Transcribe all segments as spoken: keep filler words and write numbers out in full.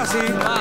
sí.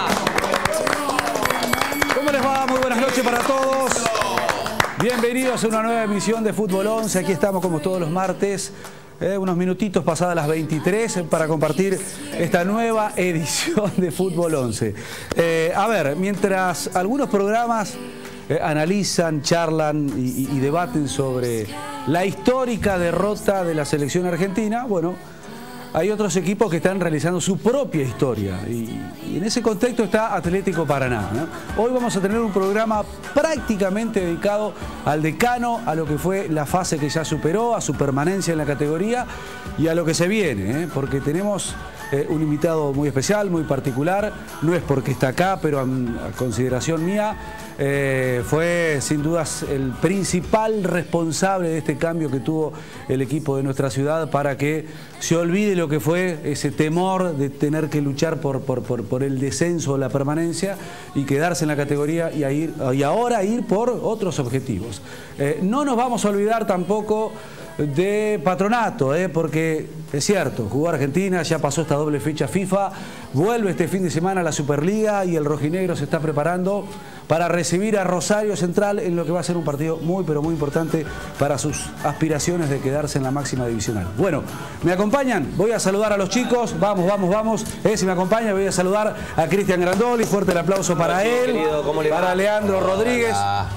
¿Cómo les va? Muy buenas noches para todos. Bienvenidos a una nueva emisión de Fútbol once. Aquí estamos como todos los martes. Eh, unos minutitos pasadas las veintitrés para compartir esta nueva edición de Fútbol once. Eh, a ver, mientras algunos programas eh, analizan, charlan y, y debaten sobre la histórica derrota de la selección argentina, bueno, hay otros equipos que están realizando su propia historia y, y en ese contexto está Atlético Paraná, ¿no? Hoy vamos a tener un programa prácticamente dedicado al decano, a lo que fue la fase que ya superó, a su permanencia en la categoría y a lo que se viene, ¿eh? Porque tenemos eh, un invitado muy especial, muy particular, no es porque está acá, pero a, a consideración mía, Eh, fue sin dudas el principal responsable de este cambio que tuvo el equipo de nuestra ciudad para que se olvide lo que fue ese temor de tener que luchar por, por, por, por el descenso o la permanencia y quedarse en la categoría y, a ir, y ahora ir por otros objetivos. Eh, no nos vamos a olvidar tampoco de Patronato, eh, porque es cierto, jugó Argentina, ya pasó esta doble fecha FIFA, vuelve este fin de semana a la Superliga y el rojinegro se está preparando para recibir a Rosario Central en lo que va a ser un partido muy pero muy importante para sus aspiraciones de quedarse en la máxima divisional. Bueno, ¿me acompañan? Voy a saludar a los chicos, vamos, vamos, vamos. Eh, si me acompaña voy a saludar a Cristian Grandoli, fuerte el aplauso para él, para Leandro Rodríguez.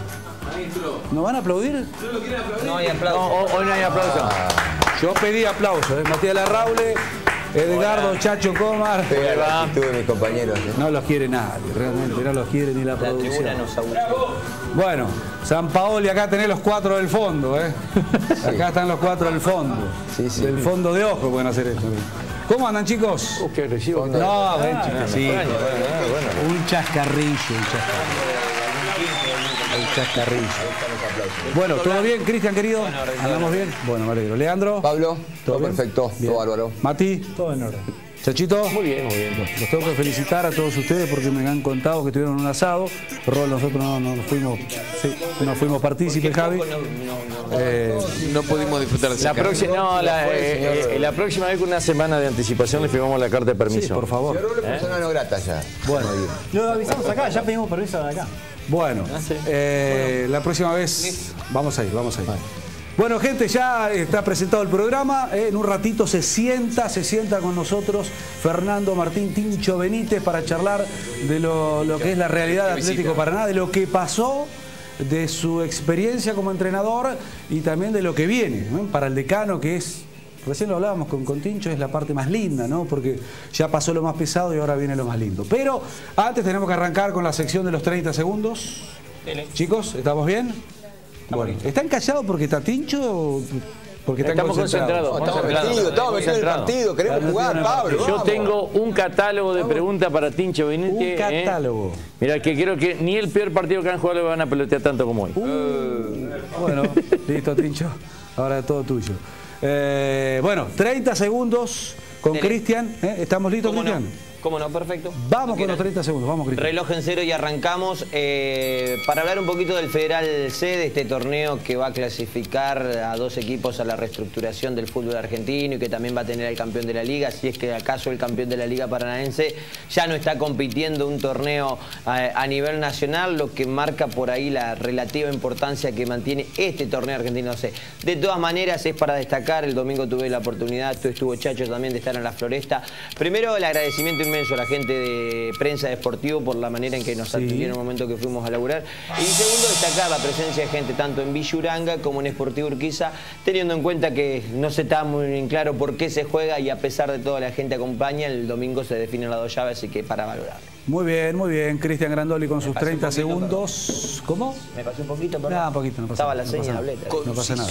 ¿No van a aplaudir? ¿No lo quieren aplaudir? No hay aplauso. No, hoy no hay aplauso. Yo pedí aplauso, ¿eh? Matías Larraule, Edgardo, hola. Chacho Comar. Pega la actitud de mis compañeros. ¿eh? No los quiere nadie, realmente no los quiere ni la, la producción. Nos bueno, San Paoli, acá tenés los cuatro del fondo, ¿eh? Sí. Acá están los cuatro del fondo. Sí, sí. Del fondo de ojo pueden hacer esto. ¿Cómo andan, chicos? Uh, qué recibo. No, ah, ven, chicos, sí. Bueno, bueno. Un chascarrillo, un chascarrillo. Un chascarrillo. Bueno, ¿todo bien, Cristian, querido? Bueno, ¿andamos bien? Bueno, me alegro. ¿Leandro? Pablo, todo, todo perfecto, bien. Todo bárbaro. ¿Mati? Todo en orden. ¿Chachito? Muy bien, muy bien. Los tengo que felicitar a todos ustedes porque me han contado que tuvieron un asado. Rol, nosotros no, no fuimos, sí, no fuimos partícipes, Javi. No, no, no, eh, no pudimos disfrutar de la próxima, no, la, eh, eh, la próxima vez con una semana de anticipación le firmamos la carta de permiso. Sí, por favor. Pero ¿Eh? persona no grata ya. Bueno, lo avisamos acá, ya pedimos permiso de acá. Bueno, ah, sí. eh, bueno, la próxima vez vamos a ir, vamos a ir. Vale. Bueno, gente, ya está presentado el programa. Eh, en un ratito se sienta, se sienta con nosotros Fernando Martín Tincho Benítez para charlar de lo, lo que es la realidad de Atlético Paraná, de lo que pasó, de su experiencia como entrenador y también de lo que viene, ¿no? Para el decano, que es, recién lo hablábamos con, con Tincho, es la parte más linda, ¿no? Porque ya pasó lo más pesado y ahora viene lo más lindo. Pero antes tenemos que arrancar con la sección de los treinta segundos. Dele. Chicos, ¿estamos bien? Bueno, ¿están callados porque está Tincho o porque están estamos concentrados? concentrados. Estamos metidos, estamos metidos en el partido, queremos jugar, Pablo. Yo vamos. tengo un catálogo de preguntas para Tincho Benítez. Un catálogo. Eh. Mira, que creo que ni el peor partido que han jugado le van a pelotear tanto como hoy. Uh, bueno, listo, Tincho. Ahora es todo tuyo. Eh, bueno, treinta segundos con Cristian. ¿Eh? ¿Estamos listos, Cristian? No? ¿Cómo no? Perfecto. Vamos con los treinta segundos, vamos, Cristian. Reloj en cero y arrancamos. Eh, para hablar un poquito del Federal C, de este torneo que va a clasificar a dos equipos a la reestructuración del fútbol argentino y que también va a tener al campeón de la Liga, si es que acaso el campeón de la Liga Paranaense ya no está compitiendo un torneo a, a nivel nacional, lo que marca por ahí la relativa importancia que mantiene este torneo argentino C. De todas maneras, es para destacar, el domingo tuve la oportunidad, tú estuvo Chacho también, de estar en la Floresta. Primero, el agradecimiento inmenso a la gente de Prensa Deportivo por la manera en que nos atendieron sí. en el momento que fuimos a laburar. Y segundo, destacar la presencia de gente tanto en Villa Uranga como en Sportivo Urquiza, teniendo en cuenta que no se está muy bien claro por qué se juega y a pesar de todo la gente acompaña, el domingo se definen las dos llaves, así que para valorarlo. Muy bien, muy bien. Cristian Grandoli con sus treinta poquito, segundos. Perdón. ¿Cómo? Me pasé un poquito, perdón. No, un poquito, no pasa Estaba nada. la seña, no, no pasa nada.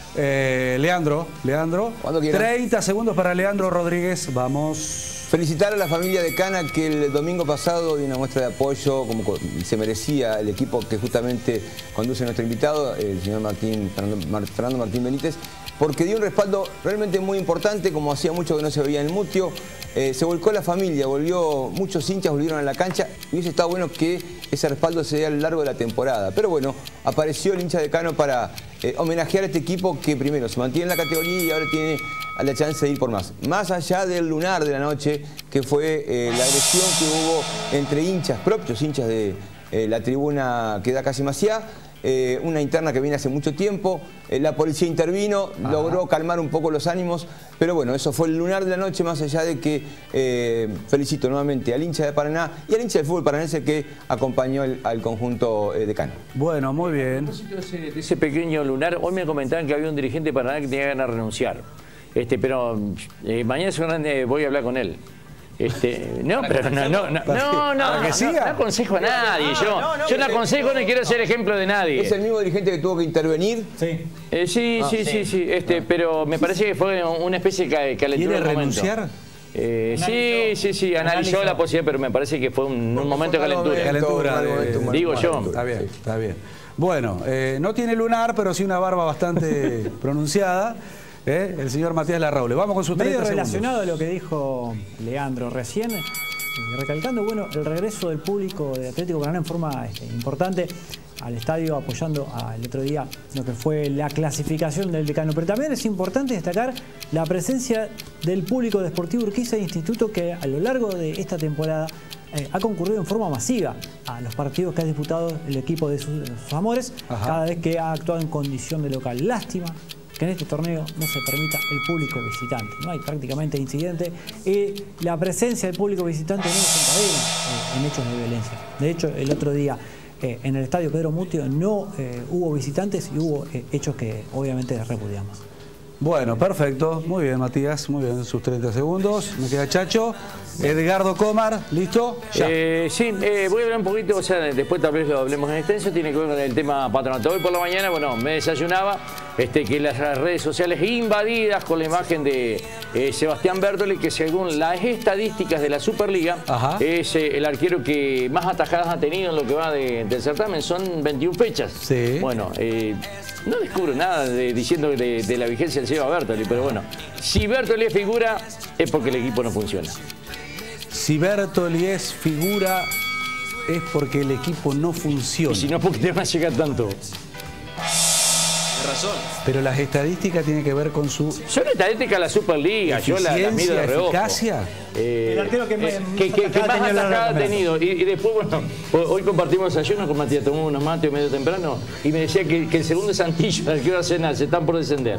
Eh, Leandro, Leandro. treinta segundos para Leandro Rodríguez. Vamos. Felicitar a la familia de Cana que el domingo pasado dio una muestra de apoyo como se merecía el equipo que justamente conduce nuestro invitado, el señor Martín, Fernando Martín Benítez, porque dio un respaldo realmente muy importante, como hacía mucho que no se veía en el Mutio. Eh, se volcó la familia, volvió, muchos hinchas volvieron a la cancha y hubiese estado bueno que ese respaldo se dé a lo largo de la temporada. Pero bueno, apareció el hincha de Cano para eh, homenajear a este equipo que primero se mantiene en la categoría y ahora tiene la chance de ir por más. Más allá del lunar de la noche, que fue eh, la agresión que hubo entre hinchas, propios hinchas de eh, la tribuna que da Calle Maciá, Eh, una interna que viene hace mucho tiempo, eh, la policía intervino, Ajá. logró calmar un poco los ánimos, pero bueno, eso fue el lunar de la noche, más allá de que eh, felicito nuevamente al hincha de Paraná y al hincha del fútbol paranaense que acompañó el, al conjunto eh, de Cano. Bueno, muy bien. De ese, de ese pequeño lunar, hoy me comentaban que había un dirigente de Paraná que tenía ganas de renunciar, este, pero eh, mañana seguramente voy a hablar con él. Este, no, pero no, no, no, no, no, no, no, no aconsejo a nadie. Yo, yo no aconsejo ni quiero ser ejemplo de nadie. ¿Es el mismo dirigente que tuvo que intervenir? Sí. Eh, sí, ah, sí, sí, sí, este, ah. pero me parece que fue una especie de calentura. ¿Quiere renunciar? Eh, sí, sí, sí, analizó, analizó la posibilidad, pero me parece que fue un, un momento de calentura. Calentura, de, de, digo yo. Está bien, está bien. Bueno, eh, no tiene lunar, pero sí una barba bastante pronunciada. ¿Eh? El señor Matías Larraule. Vamos con sus treinta segundos. Medio relacionado a lo que dijo Leandro recién, eh, recalcando bueno, el regreso del público de Atlético Paraná en forma este, importante al estadio, apoyando el otro día lo que fue la clasificación del decano. Pero también es importante destacar la presencia del público de Sportivo Urquiza e Instituto, que a lo largo de esta temporada eh, ha concurrido en forma masiva a los partidos que ha disputado el equipo de sus, de sus amores, Ajá. cada vez que ha actuado en condición de local. Lástima que en este torneo no se permita el público visitante. No hay prácticamente incidente y la presencia del público visitante no desencadena eh, en hechos de violencia. De hecho, el otro día eh, en el estadio Pedro Mutio no eh, hubo visitantes y hubo eh, hechos que obviamente repudiamos. Bueno, perfecto. Muy bien, Matías. Muy bien, sus treinta segundos. Me queda Chacho. Edgardo Comar, ¿listo? Ya. Eh, sí, eh, voy a hablar un poquito, o sea, después tal vez lo hablemos en extenso, tiene que ver con el tema patronato. Hoy por la mañana, bueno, me desayunaba este, que las redes sociales invadidas con la imagen de eh, Sebastián Bertoli, que según las estadísticas de la Superliga, Ajá. es eh, el arquero que más atajadas ha tenido en lo que va de, del certamen, son veintiuna fechas. Sí. Bueno, eh, no descubro nada de, diciendo de, de la vigencia del Seba Bertoli, pero bueno, si Bertoli es figura, es porque el equipo no funciona. Si Bertoli es figura, es porque el equipo no funciona. Y si no, porque te van a llegar tanto. Tienes razón. Pero las estadísticas tienen que ver con su... Son estadísticas de la Superliga, yo la, la mido de reojo. ¿Eficacia? Eh, el arquero que, eh, que, que, que más atajada ha tenido. Y, y después, bueno, hoy compartimos desayuno con Matías, tomamos unos mates medio temprano y me decía que, que el segundo es Santillo, el arquero Arsenal, se están por descender.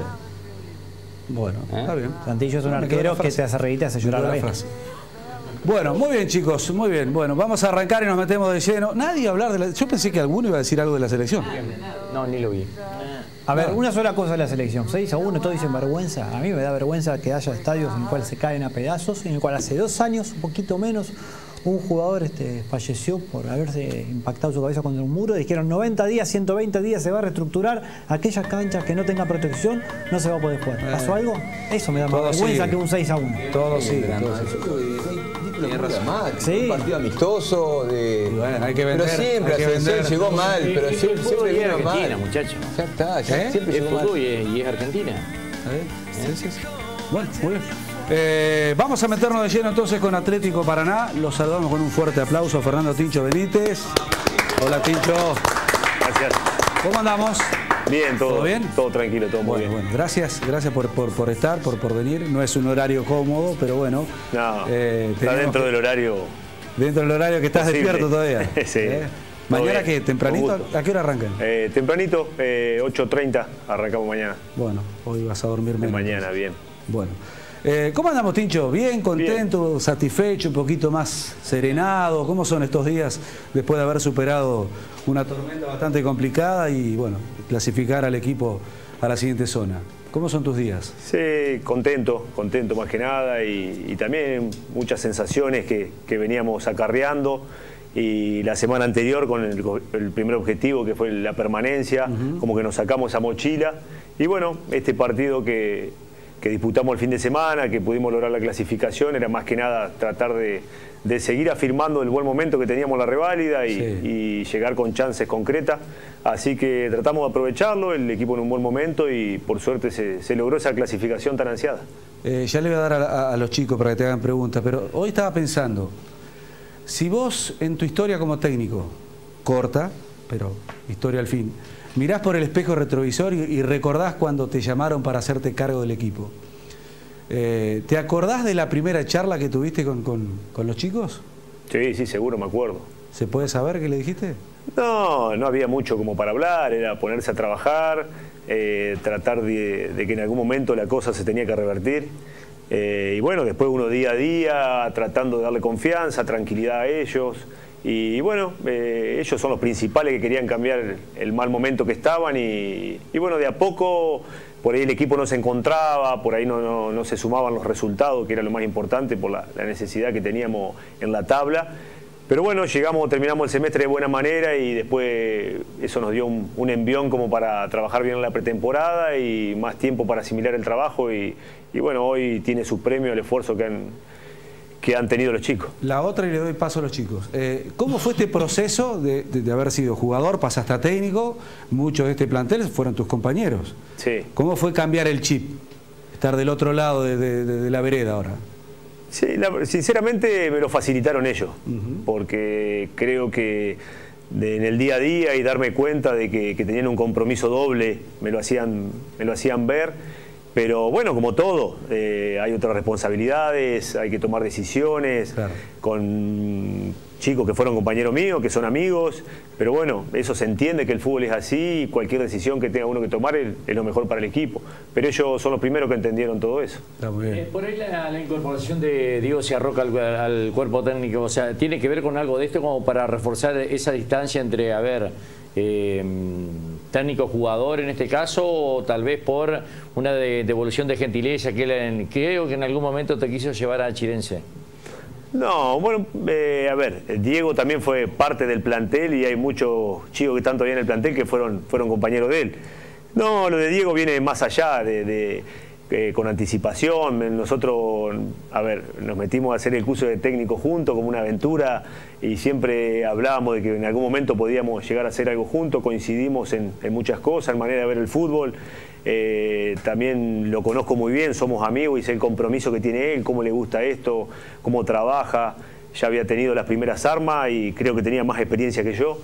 Bueno, ¿Eh? está bien. Santillo es un arquero que te hace reír, te hace llorar la frase. Bueno, muy bien, chicos, muy bien. Bueno, vamos a arrancar y nos metemos de lleno. Nadie a hablar de la... Yo pensé que alguno iba a decir algo de la selección. No, ni lo vi. A ver, una sola cosa de la selección. seis a uno, todos dicen vergüenza. A mí me da vergüenza que haya estadios en los cuales se caen a pedazos, en el cual hace dos años, un poquito menos, un jugador este, falleció por haberse impactado su cabeza contra un muro. Dijeron noventa días, ciento veinte días se va a reestructurar. Aquellas canchas que no tengan protección no se va a poder jugar. ¿Pasó algo? Eso me da más vergüenza sigue. que un seis a uno. Todo sigue. Tiene razón. Sí. Un partido amistoso de... Bueno, hay que vender. Pero siempre hay que Ascensor vender. llegó mal, sí, pero sí, siempre, sí, siempre sí, vino Argentina, mal. muchacho. Ya está, ya ¿Eh? siempre Es llegó fútbol mal. y es, y es Argentina. ¿Eh? Sí, sí, sí. Bueno, muy bien. Eh, vamos a meternos de lleno entonces con Atlético Paraná. Los saludamos con un fuerte aplauso a Fernando Tincho Benítez. Hola, Tincho. Gracias. ¿Cómo andamos? Bien, todo, ¿Todo bien? Todo tranquilo, todo muy bueno, bien. Bueno, gracias, gracias por, por, por estar, por, por venir. No es un horario cómodo, pero bueno. No, eh, está dentro que, del horario. Dentro del horario que estás posible. despierto todavía. Sí. ¿Eh? ¿Mañana qué? ¿Tempranito? ¿A qué hora arrancan? Eh, tempranito, eh, ocho treinta, arrancamos mañana. Bueno, hoy vas a dormir menos. Mañana, bien. Bueno. Eh, ¿Cómo andamos, Tincho? ¿Bien? ¿Contento? Bien. ¿Satisfecho? ¿Un poquito más serenado? ¿Cómo son estos días después de haber superado una tormenta bastante complicada y, bueno, clasificar al equipo a la siguiente zona? ¿Cómo son tus días? Sí, contento, contento más que nada y, y también muchas sensaciones que, que veníamos acarreando. Y la semana anterior con el, el primer objetivo que fue la permanencia, uh-huh. como que nos sacamos esa mochila. Y bueno, este partido que... que disputamos el fin de semana, que pudimos lograr la clasificación, era más que nada tratar de, de seguir afirmando el buen momento que teníamos la reválida y, sí. y llegar con chances concretas. Así que tratamos de aprovecharlo, el equipo en un buen momento y por suerte se, se logró esa clasificación tan ansiada. Eh, ya le voy a dar a, a, a los chicos para que te hagan preguntas, pero hoy estaba pensando, si vos en tu historia como técnico corta, pero historia al fin. Mirás por el espejo retrovisor y, y recordás cuando te llamaron para hacerte cargo del equipo. Eh, ¿Te acordás de la primera charla que tuviste con, con, con los chicos? Sí, sí, seguro, me acuerdo. ¿Se puede saber qué le dijiste? No, no había mucho como para hablar, era ponerse a trabajar, eh, tratar de, de que en algún momento la cosa se tenía que revertir. Eh, y bueno, después uno día a día tratando de darle confianza, tranquilidad a ellos. Y bueno, eh, ellos son los principales que querían cambiar el, el mal momento que estaban y, y bueno, de a poco por ahí el equipo no se encontraba, por ahí no, no, no se sumaban los resultados, que era lo más importante por la, la necesidad que teníamos en la tabla. Pero bueno, llegamos, terminamos el semestre de buena manera y después eso nos dio un, un envión como para trabajar bien en la pretemporada y más tiempo para asimilar el trabajo y, y bueno, hoy tiene su premio el esfuerzo que han, que han tenido los chicos. La otra y le doy paso a los chicos. Eh, ¿Cómo fue este proceso de, de, de haber sido jugador, pasaste a técnico? Muchos de este plantel fueron tus compañeros. Sí. ¿Cómo fue cambiar el chip? Estar del otro lado de, de, de, de la vereda ahora. Sí, la, sinceramente me lo facilitaron ellos, uh-huh. porque creo que de, en el día a día y darme cuenta de que, que tenían un compromiso doble, me lo hacían, me lo hacían ver, pero bueno, como todo, eh, hay otras responsabilidades, hay que tomar decisiones, claro. con chicos que fueron compañeros míos, que son amigos, pero bueno, eso se entiende que el fútbol es así y cualquier decisión que tenga uno que tomar es, es lo mejor para el equipo. Pero ellos son los primeros que entendieron todo eso. Está muy bien. Eh, por ahí la, la incorporación de Diego Ciarroca al, al cuerpo técnico, o sea, ¿tiene que ver con algo de esto como para reforzar esa distancia entre, a ver, eh, técnico-jugador en este caso, o tal vez por una de, devolución de gentileza que él, creo que en algún momento te quiso llevar a Chirense? No, bueno, eh, a ver, Diego también fue parte del plantel y hay muchos chicos que están todavía en el plantel que fueron, fueron compañeros de él. No, lo de Diego viene más allá, de, de, eh, con anticipación. Nosotros, a ver, nos metimos a hacer el curso de técnico juntos como una aventura y siempre hablábamos de que en algún momento podíamos llegar a hacer algo juntos, coincidimos en, en muchas cosas, en manera de ver el fútbol. Eh, también lo conozco muy bien, somos amigos y sé el compromiso que tiene él, cómo le gusta esto, cómo trabaja. Ya había tenido las primeras armas y creo que tenía más experiencia que yo.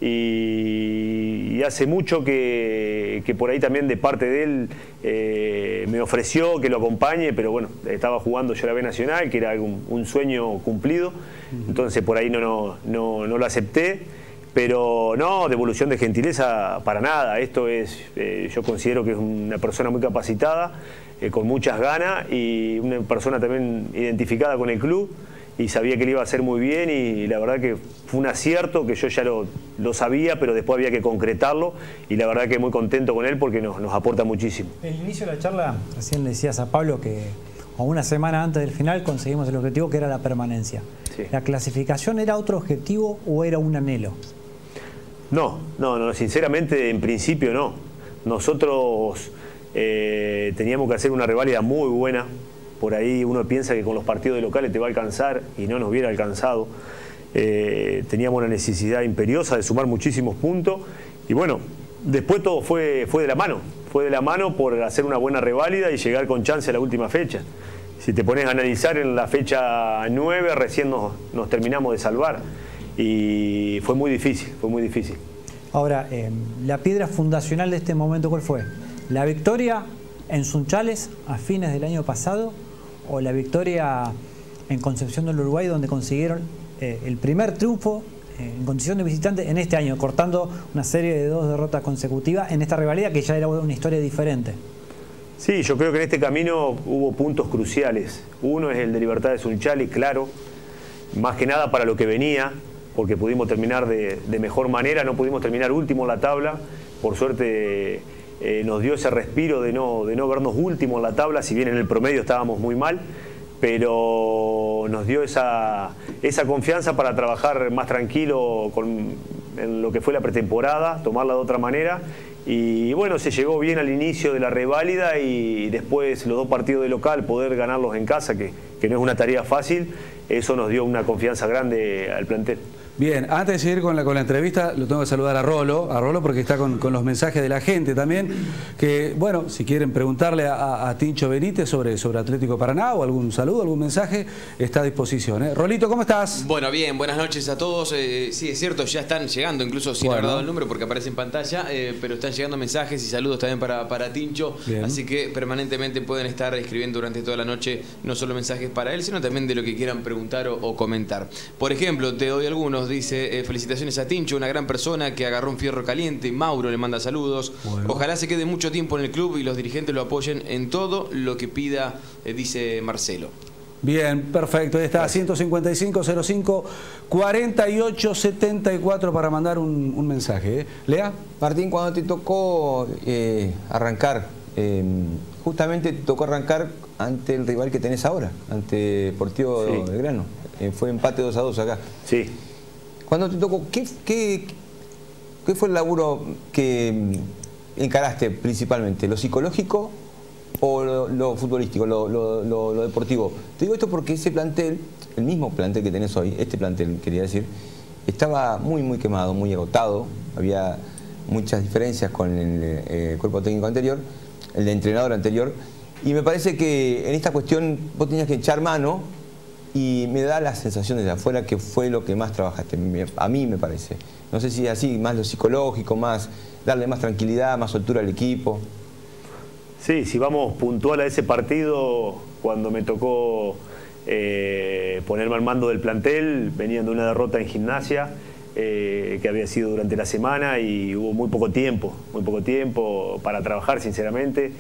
Y, y hace mucho que, que por ahí también de parte de él eh, me ofreció que lo acompañe, pero bueno, estaba jugando yo la B Nacional, que era un, un sueño cumplido. Entonces por ahí no, no, no, no lo acepté. Pero no, devolución de gentileza para nada. Esto es, eh, yo considero que es una persona muy capacitada, eh, con muchas ganas y una persona también identificada con el club y sabía que le iba a hacer muy bien y la verdad que fue un acierto que yo ya lo, lo sabía, pero después había que concretarlo y la verdad que muy contento con él porque nos, nos aporta muchísimo. En el inicio de la charla recién le decías a Pablo que a una semana antes del final conseguimos el objetivo que era la permanencia. Sí. ¿La clasificación era otro objetivo o era un anhelo? No, no, no, sinceramente en principio no. Nosotros eh, teníamos que hacer una reválida muy buena. Por ahí uno piensa que con los partidos de locales te va a alcanzar y no nos hubiera alcanzado. Eh, teníamos una necesidad imperiosa de sumar muchísimos puntos y bueno, después todo fue, fue de la mano. Fue de la mano por hacer una buena reválida y llegar con chance a la última fecha. Si te pones a analizar en la fecha nueve recién nos, nos terminamos de salvar. Y fue muy difícil, fue muy difícil. Ahora, eh, la piedra fundacional de este momento, ¿cuál fue? ¿La victoria en Sunchales a fines del año pasado o la victoria en Concepción del Uruguay donde consiguieron eh, el primer triunfo eh, en condición de visitante en este año, cortando una serie de dos derrotas consecutivas en esta rivalidad que ya era una historia diferente? Sí, yo creo que en este camino hubo puntos cruciales. Uno es el de Libertad de Sunchales, claro, más que nada para lo que venía, porque pudimos terminar de, de mejor manera, no pudimos terminar último en la tabla, por suerte eh, nos dio ese respiro de no, de no vernos último en la tabla, si bien en el promedio estábamos muy mal, pero nos dio esa, esa confianza para trabajar más tranquilo con, en lo que fue la pretemporada, tomarla de otra manera, y bueno, se llegó bien al inicio de la reválida y después los dos partidos de local, poder ganarlos en casa, que, que no es una tarea fácil, eso nos dio una confianza grande al plantel. Bien, antes de seguir con la, con la entrevista, lo tengo que saludar a Rolo, a Rolo porque está con, con los mensajes de la gente también, que bueno, si quieren preguntarle a, a Tincho Benítez sobre, sobre Atlético Paraná o algún saludo, algún mensaje, está a disposición. ¿eh? Rolito, ¿cómo estás? Bueno, bien, buenas noches a todos. Eh, sí, es cierto, ya están llegando, incluso sin bueno. haber dado el número porque aparece en pantalla, eh, pero están llegando mensajes y saludos también para, para Tincho, bien. Así que permanentemente pueden estar escribiendo durante toda la noche, no solo mensajes para él, sino también de lo que quieran preguntar o, o comentar. Por ejemplo, te doy algunos. Dice, eh, felicitaciones a Tincho, una gran persona que agarró un fierro caliente. Mauro le manda saludos. Bueno. Ojalá se quede mucho tiempo en el club y los dirigentes lo apoyen en todo lo que pida, eh, dice Marcelo. Bien, perfecto. Ahí está, ciento cincuenta y cinco, cero cinco, cuarenta y ocho, setenta y cuatro para mandar un, un mensaje. ¿eh? Lea. Martín, cuando te tocó eh, arrancar, eh, justamente te tocó arrancar ante el rival que tenés ahora, ante Deportivo sí. Belgrano. Eh, fue empate dos a dos acá. Sí. Cuando te tocó, ¿qué, qué, qué fue el laburo que encaraste principalmente? ¿Lo psicológico o lo, lo futbolístico, lo, lo, lo, lo deportivo? Te digo esto porque ese plantel, el mismo plantel que tenés hoy, este plantel quería decir, estaba muy muy quemado, muy agotado, había muchas diferencias con el, el cuerpo técnico anterior, el de entrenador anterior, y me parece que en esta cuestión vos tenías que echar mano. Y me da la sensación desde afuera que fue lo que más trabajaste, a mí me parece. No sé si es así, más lo psicológico, más darle más tranquilidad, más soltura al equipo. Sí, si vamos puntual a ese partido, cuando me tocó eh, ponerme al mando del plantel, venían de una derrota en Gimnasia, eh, que había sido durante la semana y hubo muy poco tiempo, muy poco tiempo para trabajar, sinceramente.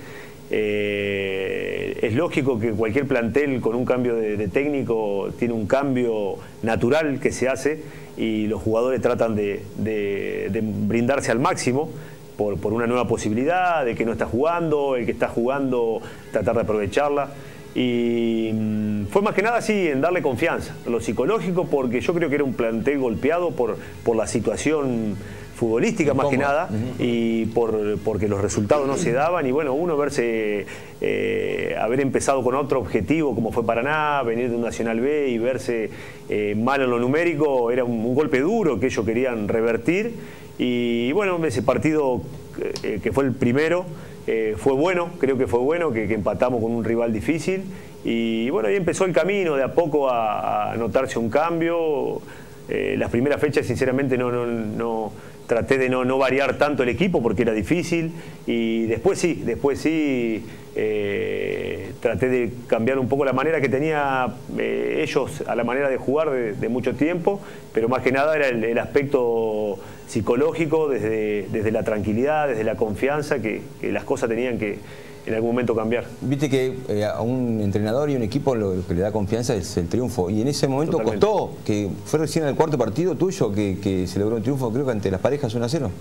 Eh, es lógico que cualquier plantel con un cambio de, de técnico tiene un cambio natural que se hace y los jugadores tratan de, de, de brindarse al máximo por, por una nueva posibilidad, de que no está jugando, el que está jugando tratar de aprovecharla. Y mmm, fue más que nada así en darle confianza, lo psicológico, porque yo creo que era un plantel golpeado por, por la situación futbolística más que nada, uh-huh. y por, porque los resultados no se daban, y bueno, uno verse, eh, haber empezado con otro objetivo como fue Paraná, venir de un Nacional B y verse eh, mal en lo numérico, era un, un golpe duro que ellos querían revertir, y bueno, ese partido eh, que fue el primero, eh, fue bueno, creo que fue bueno, que, que empatamos con un rival difícil, y bueno, ahí empezó el camino de a poco a, a notarse un cambio. Eh, las primeras fechas sinceramente no, no, no traté de no, no variar tanto el equipo porque era difícil, y después sí, después sí eh, traté de cambiar un poco la manera que tenía eh, ellos a la manera de jugar de, de mucho tiempo, pero más que nada era el, el aspecto psicológico, desde, desde la tranquilidad, desde la confianza, que, que las cosas tenían que en algún momento cambiar. Viste que eh, a un entrenador y un equipo lo, lo que le da confianza es el triunfo, y en ese momento Totalmente. Costó, que fue recién el cuarto partido tuyo que, que se logró un triunfo, creo que ante las parejas uno a cero.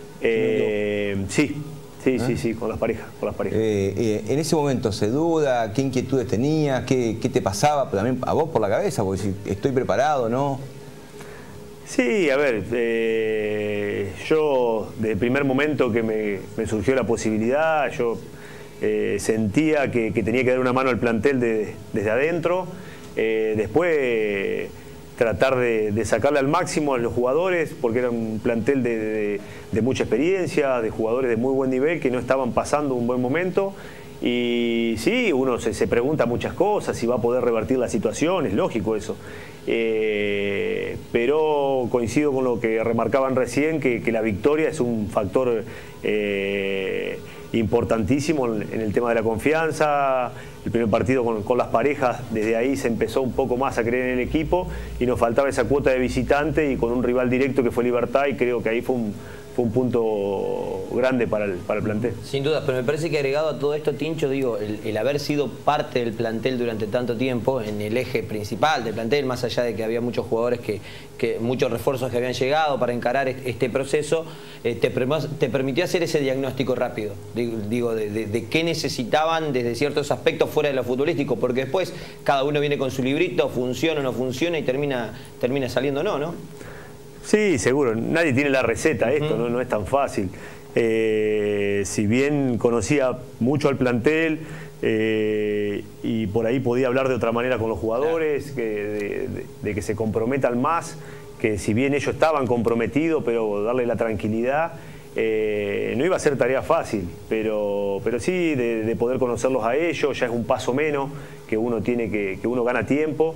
Eh, sí, sí, ¿Eh? sí, sí, con las parejas. Con las parejas. Eh, eh, en ese momento se duda, ¿qué inquietudes tenías? ¿Qué, qué te pasaba? Pero también a vos por la cabeza, porque si estoy preparado, ¿no? Sí, a ver, eh, yo desde el primer momento que me, me surgió la posibilidad, yo eh, sentía que, que tenía que dar una mano al plantel de, desde adentro, eh, después eh, tratar de, de sacarle al máximo a los jugadores, porque era un plantel de, de, de mucha experiencia, de jugadores de muy buen nivel que no estaban pasando un buen momento. Y sí, uno se, se pregunta muchas cosas, si va a poder revertir la situación, es lógico eso. Eh, pero coincido con lo que remarcaban recién, que, que la victoria es un factor eh, importantísimo en, en el tema de la confianza. El primer partido con, con las parejas, desde ahí se empezó un poco más a creer en el equipo y nos faltaba esa cuota de visitante y con un rival directo que fue Libertad, y creo que ahí fue un... fue un punto grande para el, para el plantel. Sin duda, pero me parece que agregado a todo esto, Tincho, digo, el, el haber sido parte del plantel durante tanto tiempo, en el eje principal del plantel, más allá de que había muchos jugadores, que, que muchos refuerzos que habían llegado para encarar este proceso, eh, te, te permitió hacer ese diagnóstico rápido, digo, de, de, de qué necesitaban desde ciertos aspectos fuera de lo futbolístico, porque después cada uno viene con su librito, funciona o no funciona, y termina, termina saliendo no, ¿no? Sí, seguro. Nadie tiene la receta, esto, uh-huh. ¿no? No es tan fácil. Eh, si bien conocía mucho al plantel eh, y por ahí podía hablar de otra manera con los jugadores, claro. que, de, de, de que se comprometan más, que si bien ellos estaban comprometidos, pero darle la tranquilidad, eh, no iba a ser tarea fácil, pero, pero sí de, de poder conocerlos a ellos, ya es un paso menos que uno tiene que, que uno gana tiempo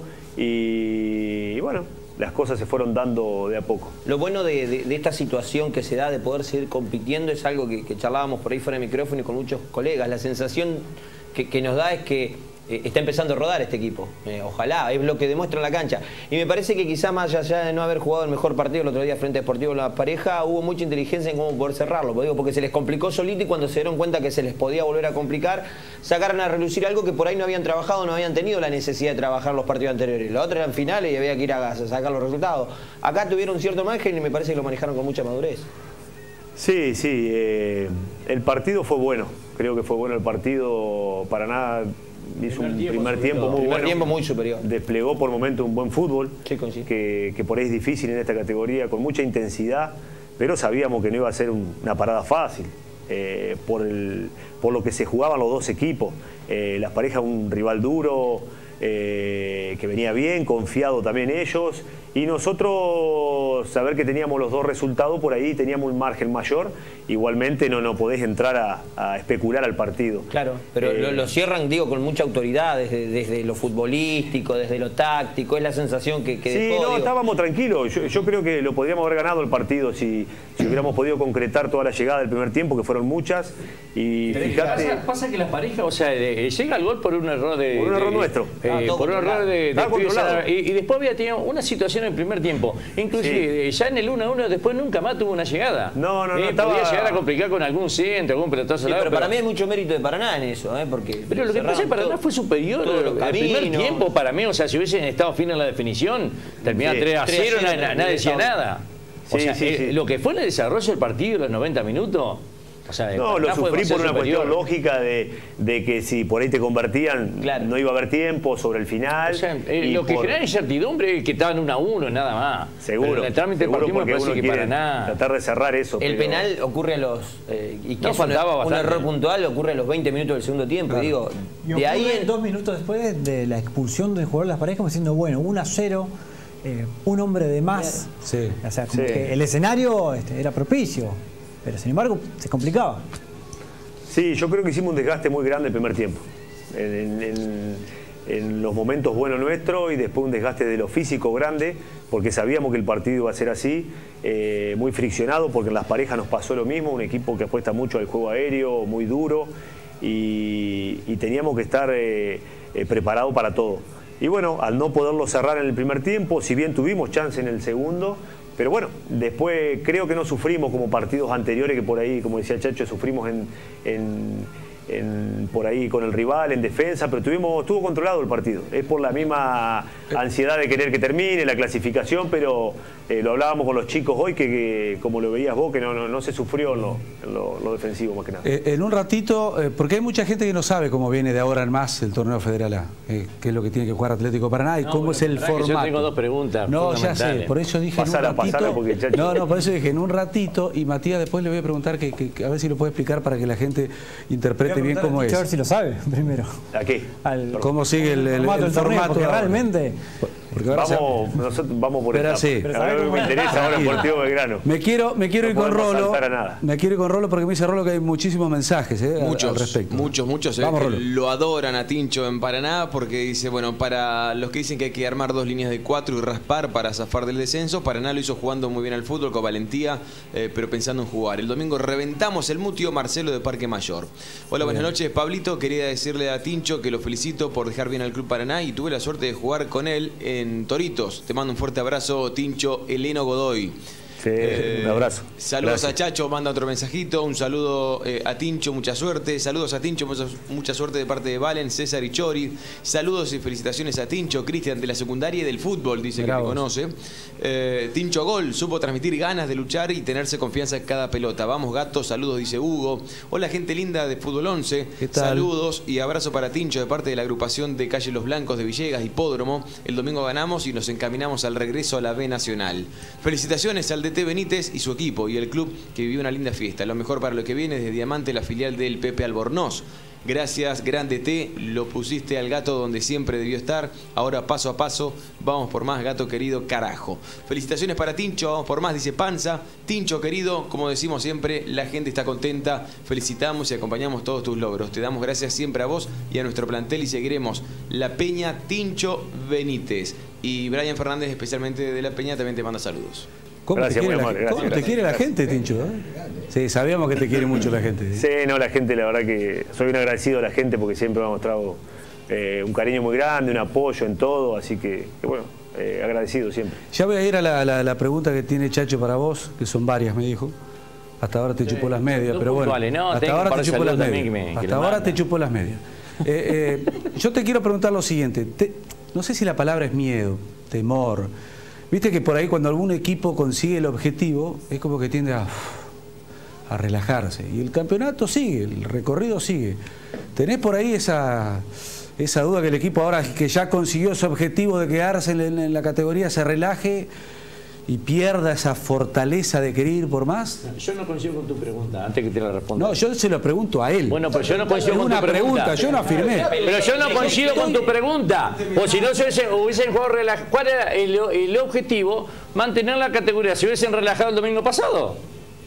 y, y bueno, las cosas se fueron dando de a poco. Lo bueno de, de, de esta situación que se da de poder seguir compitiendo es algo que, que charlábamos por ahí fuera de micrófono y con muchos colegas. La sensación que, que nos da es que eh, está empezando a rodar este equipo. Eh, ojalá, es lo que demuestra en la cancha. Y me parece que quizá más allá de no haber jugado el mejor partido el otro día frente a Sportivo La Pareja, hubo mucha inteligencia en cómo poder cerrarlo. Digo, porque se les complicó solito y cuando se dieron cuenta que se les podía volver a complicar, sacaron a relucir algo que por ahí no habían trabajado, no habían tenido la necesidad de trabajar los partidos anteriores. Los otros eran finales y había que ir a sacar los resultados. Acá tuvieron cierto margen y me parece que lo manejaron con mucha madurez. Sí, sí, eh, el partido fue bueno. Creo que fue bueno el partido. Paraná hizo un primer tiempo muy bueno. Tiempo muy superior. Desplegó por momentos un buen fútbol, sí, sí. Que, que por ahí es difícil en esta categoría, con mucha intensidad, pero sabíamos que no iba a ser un, una parada fácil. Eh, por, el, por lo que se jugaban los dos equipos. Eh, Las Parejas, un rival duro, eh, que venía bien, confiado también ellos, y nosotros saber que teníamos los dos resultados, por ahí teníamos un margen mayor. Igualmente no, no podés entrar a, a especular al partido. Claro, pero eh, lo, lo cierran, digo, con mucha autoridad, desde, desde lo futbolístico, desde lo táctico, es la sensación que, que sí, dejó, no, digo. estábamos tranquilos. Yo, yo creo que lo podríamos haber ganado el partido si, si hubiéramos podido concretar toda la llegada del primer tiempo, que fueron muchas. Y fíjate, pasa, pasa que las parejas, o sea, de, llega el gol por un error de... Por un error de, nuestro. Eh, ah, por un error de... de controlado. y, y después había tenido una situación en el primer tiempo. Inclusive, sí. ya en el uno a uno, después nunca más tuvo una llegada. No, no, no. Eh, estaba... Podía llegar a complicar con algún centro, algún pelotazo. Sí, lado, pero, pero para mí hay mucho mérito de Paraná en eso, ¿eh? Porque pero lo que pasa es que Paraná fue superior el primer tiempo para mí. O sea, si hubiesen estado fino en la definición, terminaba sí. tres a cero, nadie, nadie decía nada. O sea, sí, sí, eh, sí. lo que fue en el desarrollo del partido, los noventa minutos... O sea, no, lo sufrí por una cuestión lógica de, de que si por ahí te convertían, claro. no iba a haber tiempo sobre el final. O sea, eh, lo que por... genera incertidumbre es que estaban uno a uno, nada más. Seguro. Pero en el trámite del partido me parece que para nada. Tratar de cerrar eso. El pero... penal ocurre a los... Eh, y que no, es faltaba un, un error puntual ocurre a los veinte minutos del segundo tiempo. Claro. Digo, y de ahí en dos minutos después de la expulsión del jugador de Las Parejas, como diciendo, bueno, uno a cero, eh, un hombre de más. Sí. O sea, como sí. que el escenario este, era propicio, pero sin embargo se complicaba. Sí, yo creo que hicimos un desgaste muy grande el primer tiempo. En, en, en los momentos buenos nuestros y después un desgaste de lo físico grande, porque sabíamos que el partido iba a ser así, eh, muy friccionado, porque en Las Parejas nos pasó lo mismo, un equipo que apuesta mucho al juego aéreo, muy duro, y, y teníamos que estar eh, eh, preparados para todo. Y bueno, al no poderlo cerrar en el primer tiempo, si bien tuvimos chance en el segundo, pero bueno, después creo que no sufrimos como partidos anteriores, que por ahí, como decía Chacho, sufrimos en, en, en, por ahí con el rival, en defensa, pero tuvimos, estuvo controlado el partido. Es por la misma ansiedad de querer que termine, la clasificación, pero eh, lo hablábamos con los chicos hoy, que, que como lo veías vos, que no, no, no se sufrió en lo, en lo, lo defensivo más que nada. Eh, en un ratito, eh, porque hay mucha gente que no sabe cómo viene de ahora en más el torneo Federal A, eh, qué es lo que tiene que jugar Atlético Paraná y no, cómo bueno, es el formato. Yo tengo dos preguntas. No, ya sé, por eso dije pasala, en un ratito. porque Chacho... No, no, por eso dije en un ratito, y Matías después le voy a preguntar que, que, que a ver si lo puede explicar para que la gente interprete bien cómo es. A ver si lo sabe primero. ¿A qué? Al, ¿Cómo sigue el, el, el formato? El torneo, porque ahora. realmente... Porque ahora vamos, se... nosotros vamos por pero etapas. sí. Pero a mí me interesa ahora el Sportivo Belgrano. Me quiero, me quiero no ir con Rolo. Nada. Me quiero ir con Rolo porque me dice Rolo que hay muchísimos mensajes eh, muchos, al respecto. Muchos, muchos. Vamos, eh, Rolo. Lo adoran a Tincho en Paraná porque dice, bueno, para los que dicen que hay que armar dos líneas de cuatro y raspar para zafar del descenso, Paraná lo hizo jugando muy bien al fútbol, con valentía, eh, pero pensando en jugar. El domingo reventamos el mutio. Marcelo de Parque Mayor. Hola, buenas bien. noches, Pablito. Quería decirle a Tincho que lo felicito por dejar bien al Club Paraná y tuve la suerte de jugar con él en Toritos. Te mando un fuerte abrazo, Tincho Eleno Godoy. Sí, eh, un abrazo. Saludos Gracias. a Chacho, manda otro mensajito. Un saludo eh, a Tincho, mucha suerte. Saludos a Tincho, mucha, mucha suerte de parte de Valen, César y Chori. Saludos y felicitaciones a Tincho, Cristian de la secundaria y del fútbol, dice Mirá que te conoce. Eh, Tincho Gol, supo transmitir ganas de luchar y tenerse confianza en cada pelota. Vamos gatos, saludos, dice Hugo. Hola gente linda de Fútbol once. Saludos y abrazo para Tincho de parte de la agrupación de Calle Los Blancos de Villegas, Hipódromo. El domingo ganamos y nos encaminamos al regreso a la B Nacional. Felicitaciones al D T Benítez y su equipo y el club que vivió una linda fiesta. Lo mejor para lo que viene desde Diamante, la filial del Pepe Albornoz. Gracias, grande T, lo pusiste al gato donde siempre debió estar. Ahora paso a paso, vamos por más, gato querido, carajo. Felicitaciones para Tincho, vamos por más, dice Panza. Tincho querido, como decimos siempre, la gente está contenta. Felicitamos y acompañamos todos tus logros. Te damos gracias siempre a vos y a nuestro plantel y seguiremos. La Peña Tincho Benítez. Y Brian Fernández, especialmente de La Peña, también te manda saludos. ¿Cómo, Gracias, te, quiere muy la, amable, ¿cómo gracias, te quiere la gracias. gente, Tincho? ¿eh? Sí, sabíamos que te quiere mucho la gente. Sí, no, la gente, la verdad que soy un agradecido a la gente porque siempre me ha mostrado eh, un cariño muy grande, un apoyo en todo, así que, que bueno, eh, agradecido siempre. Ya voy a ir a la, la, la pregunta que tiene Chacho para vos, que son varias, me dijo. Hasta ahora te chupó las medias, no pero bueno. puntuales, no, hasta tengo ahora un par te de chupó las saludos medias. también que me- que Hasta le ahora mandan. te chupó las medias. Eh, eh, yo te quiero preguntar lo siguiente. Te- no sé si la palabra es miedo, temor. Viste que por ahí cuando algún equipo consigue el objetivo, es como que tiende a, a relajarse. Y el campeonato sigue, el recorrido sigue. ¿Tenés por ahí esa, esa duda que el equipo ahora que ya consiguió ese objetivo de quedarse en, en la categoría se relaje y pierda esa fortaleza de querer ir por más? Yo no coincido con tu pregunta, antes que te la responda. No, yo se lo pregunto a él. Bueno, pero yo no coincido Es con tu una pregunta, pregunta. yo no afirmé. Pero yo no coincido con tu pregunta. O si no se hubiesen, hubiesen jugado relajado. ¿Cuál era el, el objetivo? Mantener la categoría. ¿Se hubiesen relajado el domingo pasado?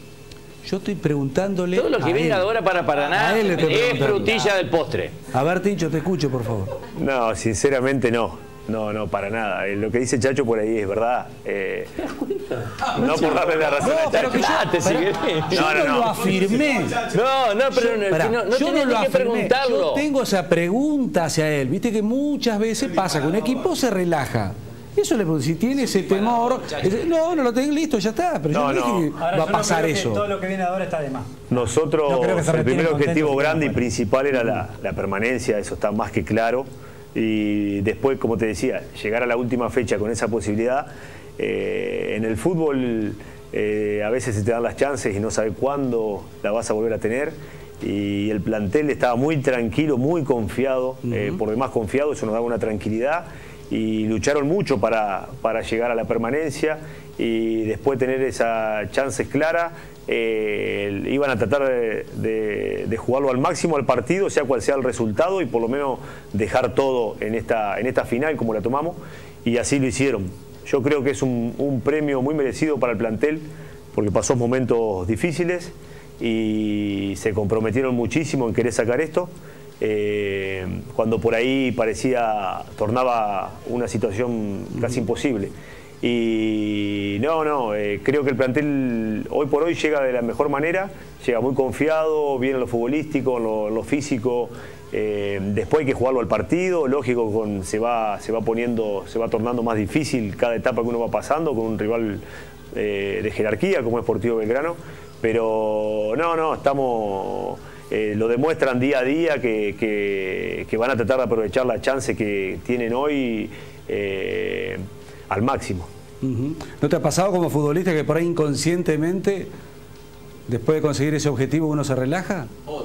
Yo estoy preguntándole Todo lo que a venga él. de ahora para Paraná A él le estoy es preguntando. frutilla del postre. A ver, Tincho, te escucho, por favor. No, sinceramente no. No, no, para nada. Eh, Lo que dice Chacho por ahí es verdad. Eh, no por darle la razón a pero Chacho. que yo, Te sigue. yo No, no, no, no. lo afirmé. No, no, pero no, Pará, no, no yo tenés no lo ni que afirmé. preguntarlo. Yo tengo esa pregunta hacia él. Viste que muchas veces pasa que un equipo se relaja. Eso le pregunto, si tiene ese temor, ese- no, no lo tengo listo, ya está. Pero No, yo no, no. dije que Ahora, va a yo no pasar creo que eso. todo lo que viene ahora está de más. Nosotros, No creo que se el retiren primer objetivo contentos, grande y pero- principal era la, la permanencia, eso está más que claro. Y después, como te decía, llegar a la última fecha con esa posibilidad. Eh, en el fútbol eh, a veces se te dan las chances y no sabes cuándo la vas a volver a tener. Y el plantel estaba muy tranquilo, muy confiado, eh, por demás confiado, eso nos daba una tranquilidad. Y lucharon mucho para, para llegar a la permanencia y después tener esas chances claras. Eh, iban a tratar de, de- de jugarlo al máximo al partido, sea cual sea el resultado, y por lo menos dejar todo en esta, en esta final como la tomamos, y así lo hicieron. Yo creo que es un, un premio muy merecido para el plantel, porque pasó momentos difíciles y se comprometieron muchísimo en querer sacar esto. Eh, cuando por ahí parecía, tornaba una situación casi imposible. Y no, no, eh, creo que el plantel hoy por hoy llega de la mejor manera, llega muy confiado, bien en lo futbolístico, en lo, en lo físico. Eh, después hay que jugarlo al partido, lógico, con, se, va, se va poniendo, se va tornando más difícil cada etapa que uno va pasando con un rival eh, de jerarquía como es Sportivo Belgrano. Pero no, no, estamos... Eh, lo demuestran día a día que, que, que van a tratar de aprovechar la chance que tienen hoy eh, al máximo. Ujú. ¿No te ha pasado como futbolista que por ahí inconscientemente, después de conseguir ese objetivo, uno se relaja?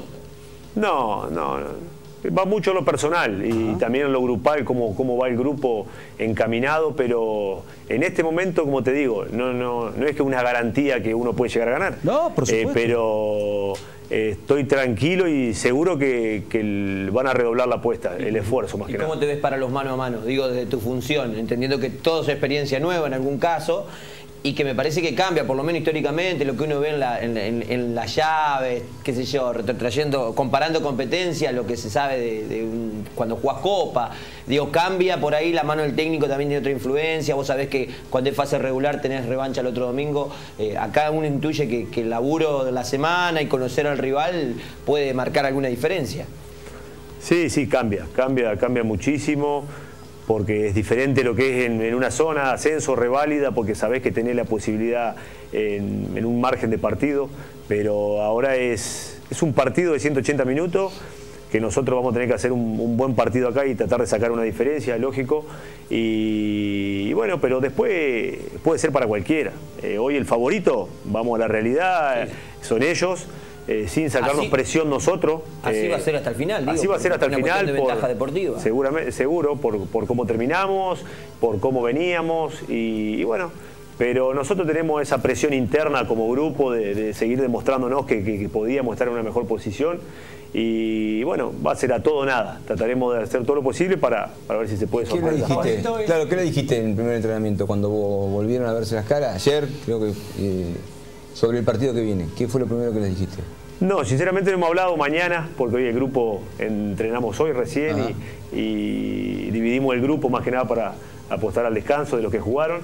No, no, no. Va mucho en lo personal y también en lo grupal, cómo, cómo va el grupo encaminado, pero en este momento, como te digo, no, no, no es que una garantía que uno puede llegar a ganar. No, por supuesto. Eh, pero eh, estoy tranquilo y seguro que, que el- van a redoblar la apuesta, el esfuerzo más ¿Y que cómo nada. te ves para los mano a mano? Digo, desde tu función, entendiendo que todo es experiencia nueva en algún caso y que me parece que cambia, por lo menos históricamente, lo que uno ve en la, en, en- en la llave, qué sé yo, retrotrayendo, comparando competencia, lo que se sabe de, de un- cuando jugás Copa. Digo, cambia por ahí, la mano del técnico también tiene otra influencia. Vos sabés que cuando es fase regular tenés revancha el otro domingo. Eh, acá uno intuye que, que el laburo de la semana y conocer al rival puede marcar alguna diferencia. Sí, sí, cambia, cambia, cambia muchísimo, porque es diferente lo que es en, en una zona, ascenso, reválida, porque sabés que tenés la posibilidad en, en un margen de partido, pero ahora es, es un partido de ciento ochenta minutos, que nosotros vamos a tener que hacer un, un buen partido acá y tratar de sacar una diferencia, lógico, y, y bueno, pero después puede ser para cualquiera. Eh, hoy el favorito, vamos a la realidad, son ellos. Eh, sin sacarnos Así- presión nosotros. Así Eh, va a ser hasta el final, Así digo, va a ser hasta el una final. cuestión de ventaja deportiva. Seguramente, seguro, por, por cómo terminamos, por cómo veníamos y, y bueno, Pero nosotros tenemos esa presión interna como grupo de, de seguir demostrándonos que, que, que podíamos estar en una mejor posición. Y bueno, va a ser a todo o nada. Trataremos de hacer todo lo posible para, para ver si se puede sorprender. ¿Qué le dijiste? Claro, ¿qué le dijiste en el primer entrenamiento cuando volvieron a verse las caras? Ayer, creo que eh, sobre el partido que viene. ¿Qué fue lo primero que les dijiste? No, sinceramente no hemos hablado mañana, porque hoy el grupo entrenamos hoy recién y, y dividimos el grupo más que nada para apostar al descanso de los que jugaron.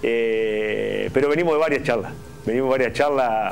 Eh, pero venimos de varias charlas, venimos de varias charlas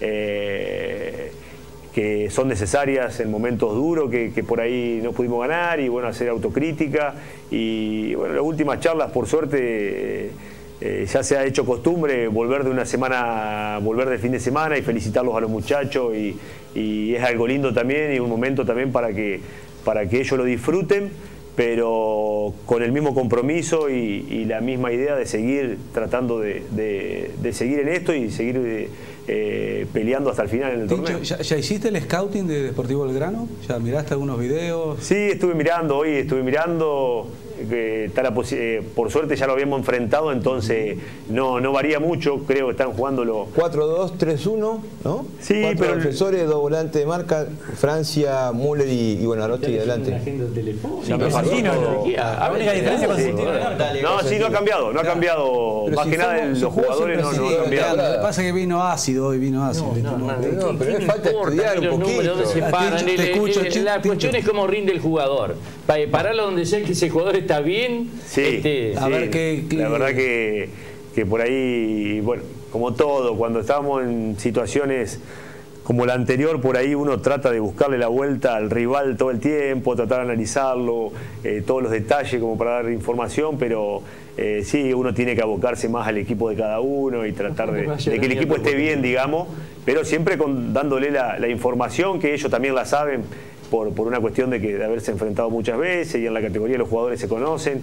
eh, que son necesarias en momentos duros, que, que por ahí no pudimos ganar, y bueno, hacer autocrítica. Y bueno, las últimas charlas, por suerte, eh, ya se ha hecho costumbre volver de una semana, volver del fin de semana y felicitarlos a los muchachos, y, y es algo lindo también, y un momento también para que, para que ellos lo disfruten, pero con el mismo compromiso y, y la misma idea de seguir tratando de, de, de seguir en esto y seguir eh, eh, peleando hasta el final en el Tincho, torneo. ¿ya, ¿Ya hiciste el scouting de Deportivo Belgrano? ¿Ya miraste algunos videos? Sí, estuve mirando, hoy estuve mirando, eh, está la eh, por suerte ya lo habíamos enfrentado, entonces no, no varía mucho, creo que están jugando los... cuatro dos tres uno, ¿no? Sí, Cuatro pero... defensores, dos volantes de marca, Francia, Müller y, y bueno, Arosti adelante. No, me imagino, la única diferencia con Santino. No, sí, no ha cambiado, no ha cambiado, más que nada los jugadores no, no han cambiado. Lo que pasa es que vino ácido hoy, vino ácido. No, no, no, no, pero es falta estudiar un poquito. Te escucho, la cuestión es cómo rinde el jugador. Para pararlo donde sea que ese jugador está bien. Sí, este, a sí, ver qué, qué... la verdad que, que por ahí, bueno, como todo, cuando estamos en situaciones como la anterior, por ahí uno trata de buscarle la vuelta al rival todo el tiempo, tratar de analizarlo, eh, todos los detalles como para dar información, pero eh, sí, uno tiene que abocarse más al equipo de cada uno y tratar de, de que el equipo esté bien, digamos, pero siempre con, dándole la, la información, que ellos también la saben, por, por una cuestión de, que, de haberse enfrentado muchas veces, y en la categoría los jugadores se conocen.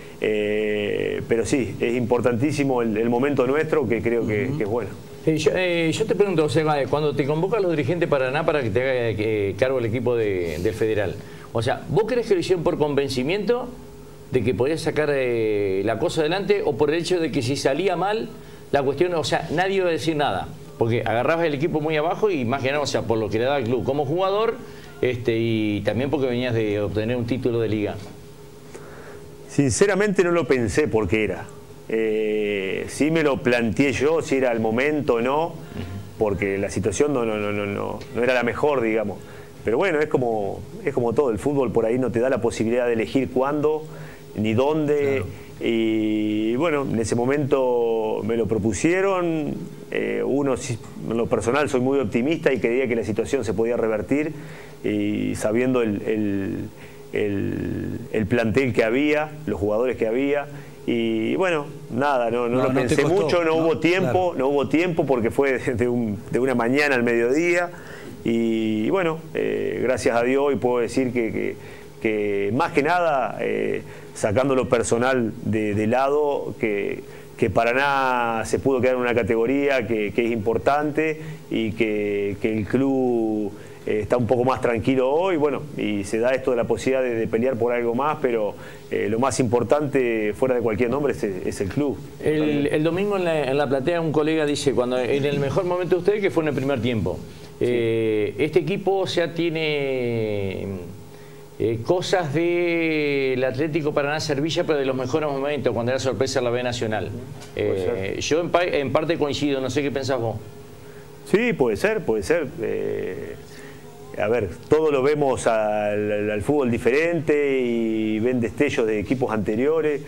Eh, pero sí, es importantísimo el, el momento nuestro, que creo que, uh-huh. que es bueno. Eh, yo, eh, yo te pregunto, o sea, cuando te convocan los dirigentes para Paraná para que te haga eh, cargo el equipo de, del Federal, o sea, ¿vos crees que lo hicieron por convencimiento de que podías sacar eh, la cosa adelante, o por el hecho de que si salía mal la cuestión, o sea, nadie iba a decir nada? Porque agarrabas el equipo muy abajo y más que nada, o sea, por lo que le da el club como jugador, este, y también porque venías de obtener un título de liga. Sinceramente no lo pensé porque era. Eh, sí me lo planteé yo, si era el momento o no, porque la situación no, no, no, no, no, no era la mejor, digamos. Pero bueno, es como, es como todo, el fútbol por ahí no te da la posibilidad de elegir cuándo, ni dónde. Claro. Y bueno, en ese momento me lo propusieron. Eh, uno, en lo personal, soy muy optimista y creía que la situación se podía revertir, y sabiendo el, el, el, el plantel que había, los jugadores que había. Y bueno, nada, no, no, no lo no pensé mucho, no, no hubo tiempo, claro. no hubo tiempo porque fue de, un, de una mañana al mediodía. Y bueno, eh, gracias a Dios, y puedo decir que, que, que más que nada, eh, sacando lo personal de, de lado, que, que Paraná se pudo quedar en una categoría que, que es importante, y que, que el club eh, está un poco más tranquilo hoy, bueno, y se da esto de la posibilidad de, de pelear por algo más, pero eh, lo más importante, fuera de cualquier nombre, es, es el club. El, el domingo en la, en la platea un colega dice, cuando en el mejor momento de ustedes, que fue en el primer tiempo, sí. eh, este equipo, o sea, tiene eh, cosas del Atlético Paraná Servilla, pero de los mejores momentos, cuando era sorpresa la B Nacional. Eh, yo en, en parte coincido, no sé qué pensás vos. Sí, puede ser, puede ser. Eh, a ver, todos lo vemos al, al fútbol diferente y ven destellos de equipos anteriores.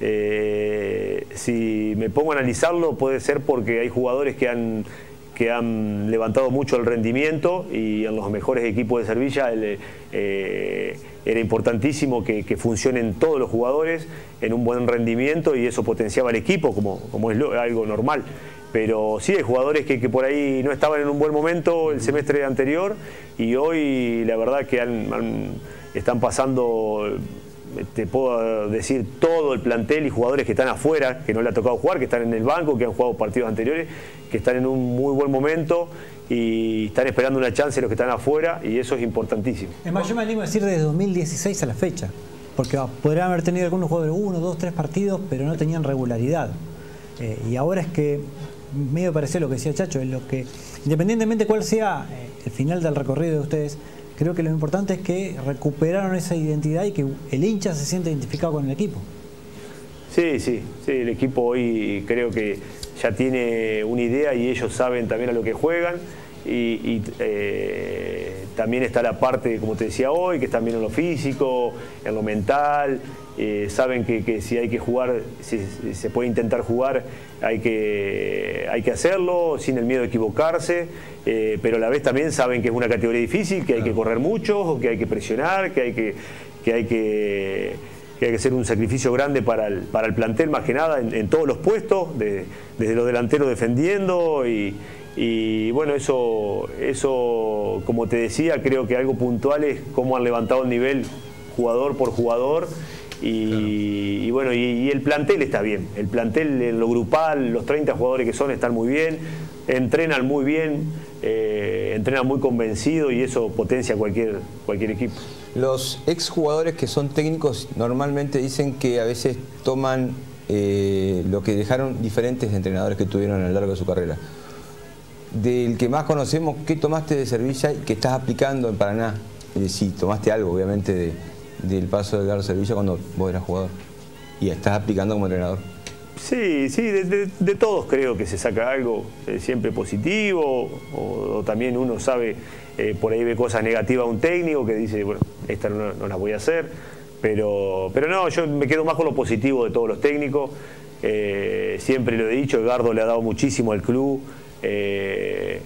Eh, si me pongo a analizarlo, puede ser porque hay jugadores que han, que han levantado mucho el rendimiento, y en los mejores equipos de Servilla el, eh, era importantísimo que, que funcionen todos los jugadores en un buen rendimiento, y eso potenciaba al equipo, como, como es lo, algo normal. Pero sí hay jugadores que, que por ahí no estaban en un buen momento el semestre anterior, y hoy la verdad que han, han, están pasando, te puedo decir, todo el plantel, y jugadores que están afuera, que no le ha tocado jugar, que están en el banco, que han jugado partidos anteriores, que están en un muy buen momento y están esperando una chance los que están afuera, y eso es importantísimo. Es más, yo me animo a decir desde dos mil dieciséis a la fecha, porque podrían haber tenido algunos jugadores uno, dos, tres partidos, pero no tenían regularidad. Eh, y ahora es que, medio parece lo que decía Chacho, es lo que, independientemente cuál sea eh, el final del recorrido de ustedes, creo que lo importante es que recuperaron esa identidad y que el hincha se siente identificado con el equipo. Sí, sí, sí, el equipo hoy creo que ya tiene una idea y ellos saben también a lo que juegan y, y eh, también está la parte, como te decía hoy, que es también en lo físico, en lo mental, eh, saben que, que si hay que jugar, si, si se puede intentar jugar, hay que, hay que hacerlo sin el miedo de equivocarse, eh, pero a la vez también saben que es una categoría difícil, que hay que correr mucho, que hay que presionar, que hay que... que, hay que que hay que hacer un sacrificio grande para el, para el plantel, más que nada, en, en todos los puestos, de, desde los delanteros defendiendo y, y bueno, eso, eso, como te decía, creo que algo puntual es cómo han levantado el nivel jugador por jugador y, claro. y bueno, y, y el plantel está bien, el plantel en lo grupal, los treinta jugadores que son están muy bien, entrenan muy bien, eh, entrenan muy convencidos y eso potencia cualquier, cualquier equipo. Los exjugadores que son técnicos normalmente dicen que a veces toman eh, lo que dejaron diferentes entrenadores que tuvieron a lo largo de su carrera. Del que más conocemos, ¿qué tomaste de Servilla y qué estás aplicando en Paraná? Eh, si tomaste algo, obviamente, de, del paso de Edgardo Servilla cuando vos eras jugador y estás aplicando como entrenador. Sí, sí, de, de, de todos creo que se saca algo eh, siempre positivo o, o también uno sabe, eh, por ahí ve cosas negativas a un técnico que dice, bueno, esta no, no las voy a hacer, pero, pero no, yo me quedo más con lo positivo de todos los técnicos, eh, siempre lo he dicho, Edgardo le ha dado muchísimo al club, eh,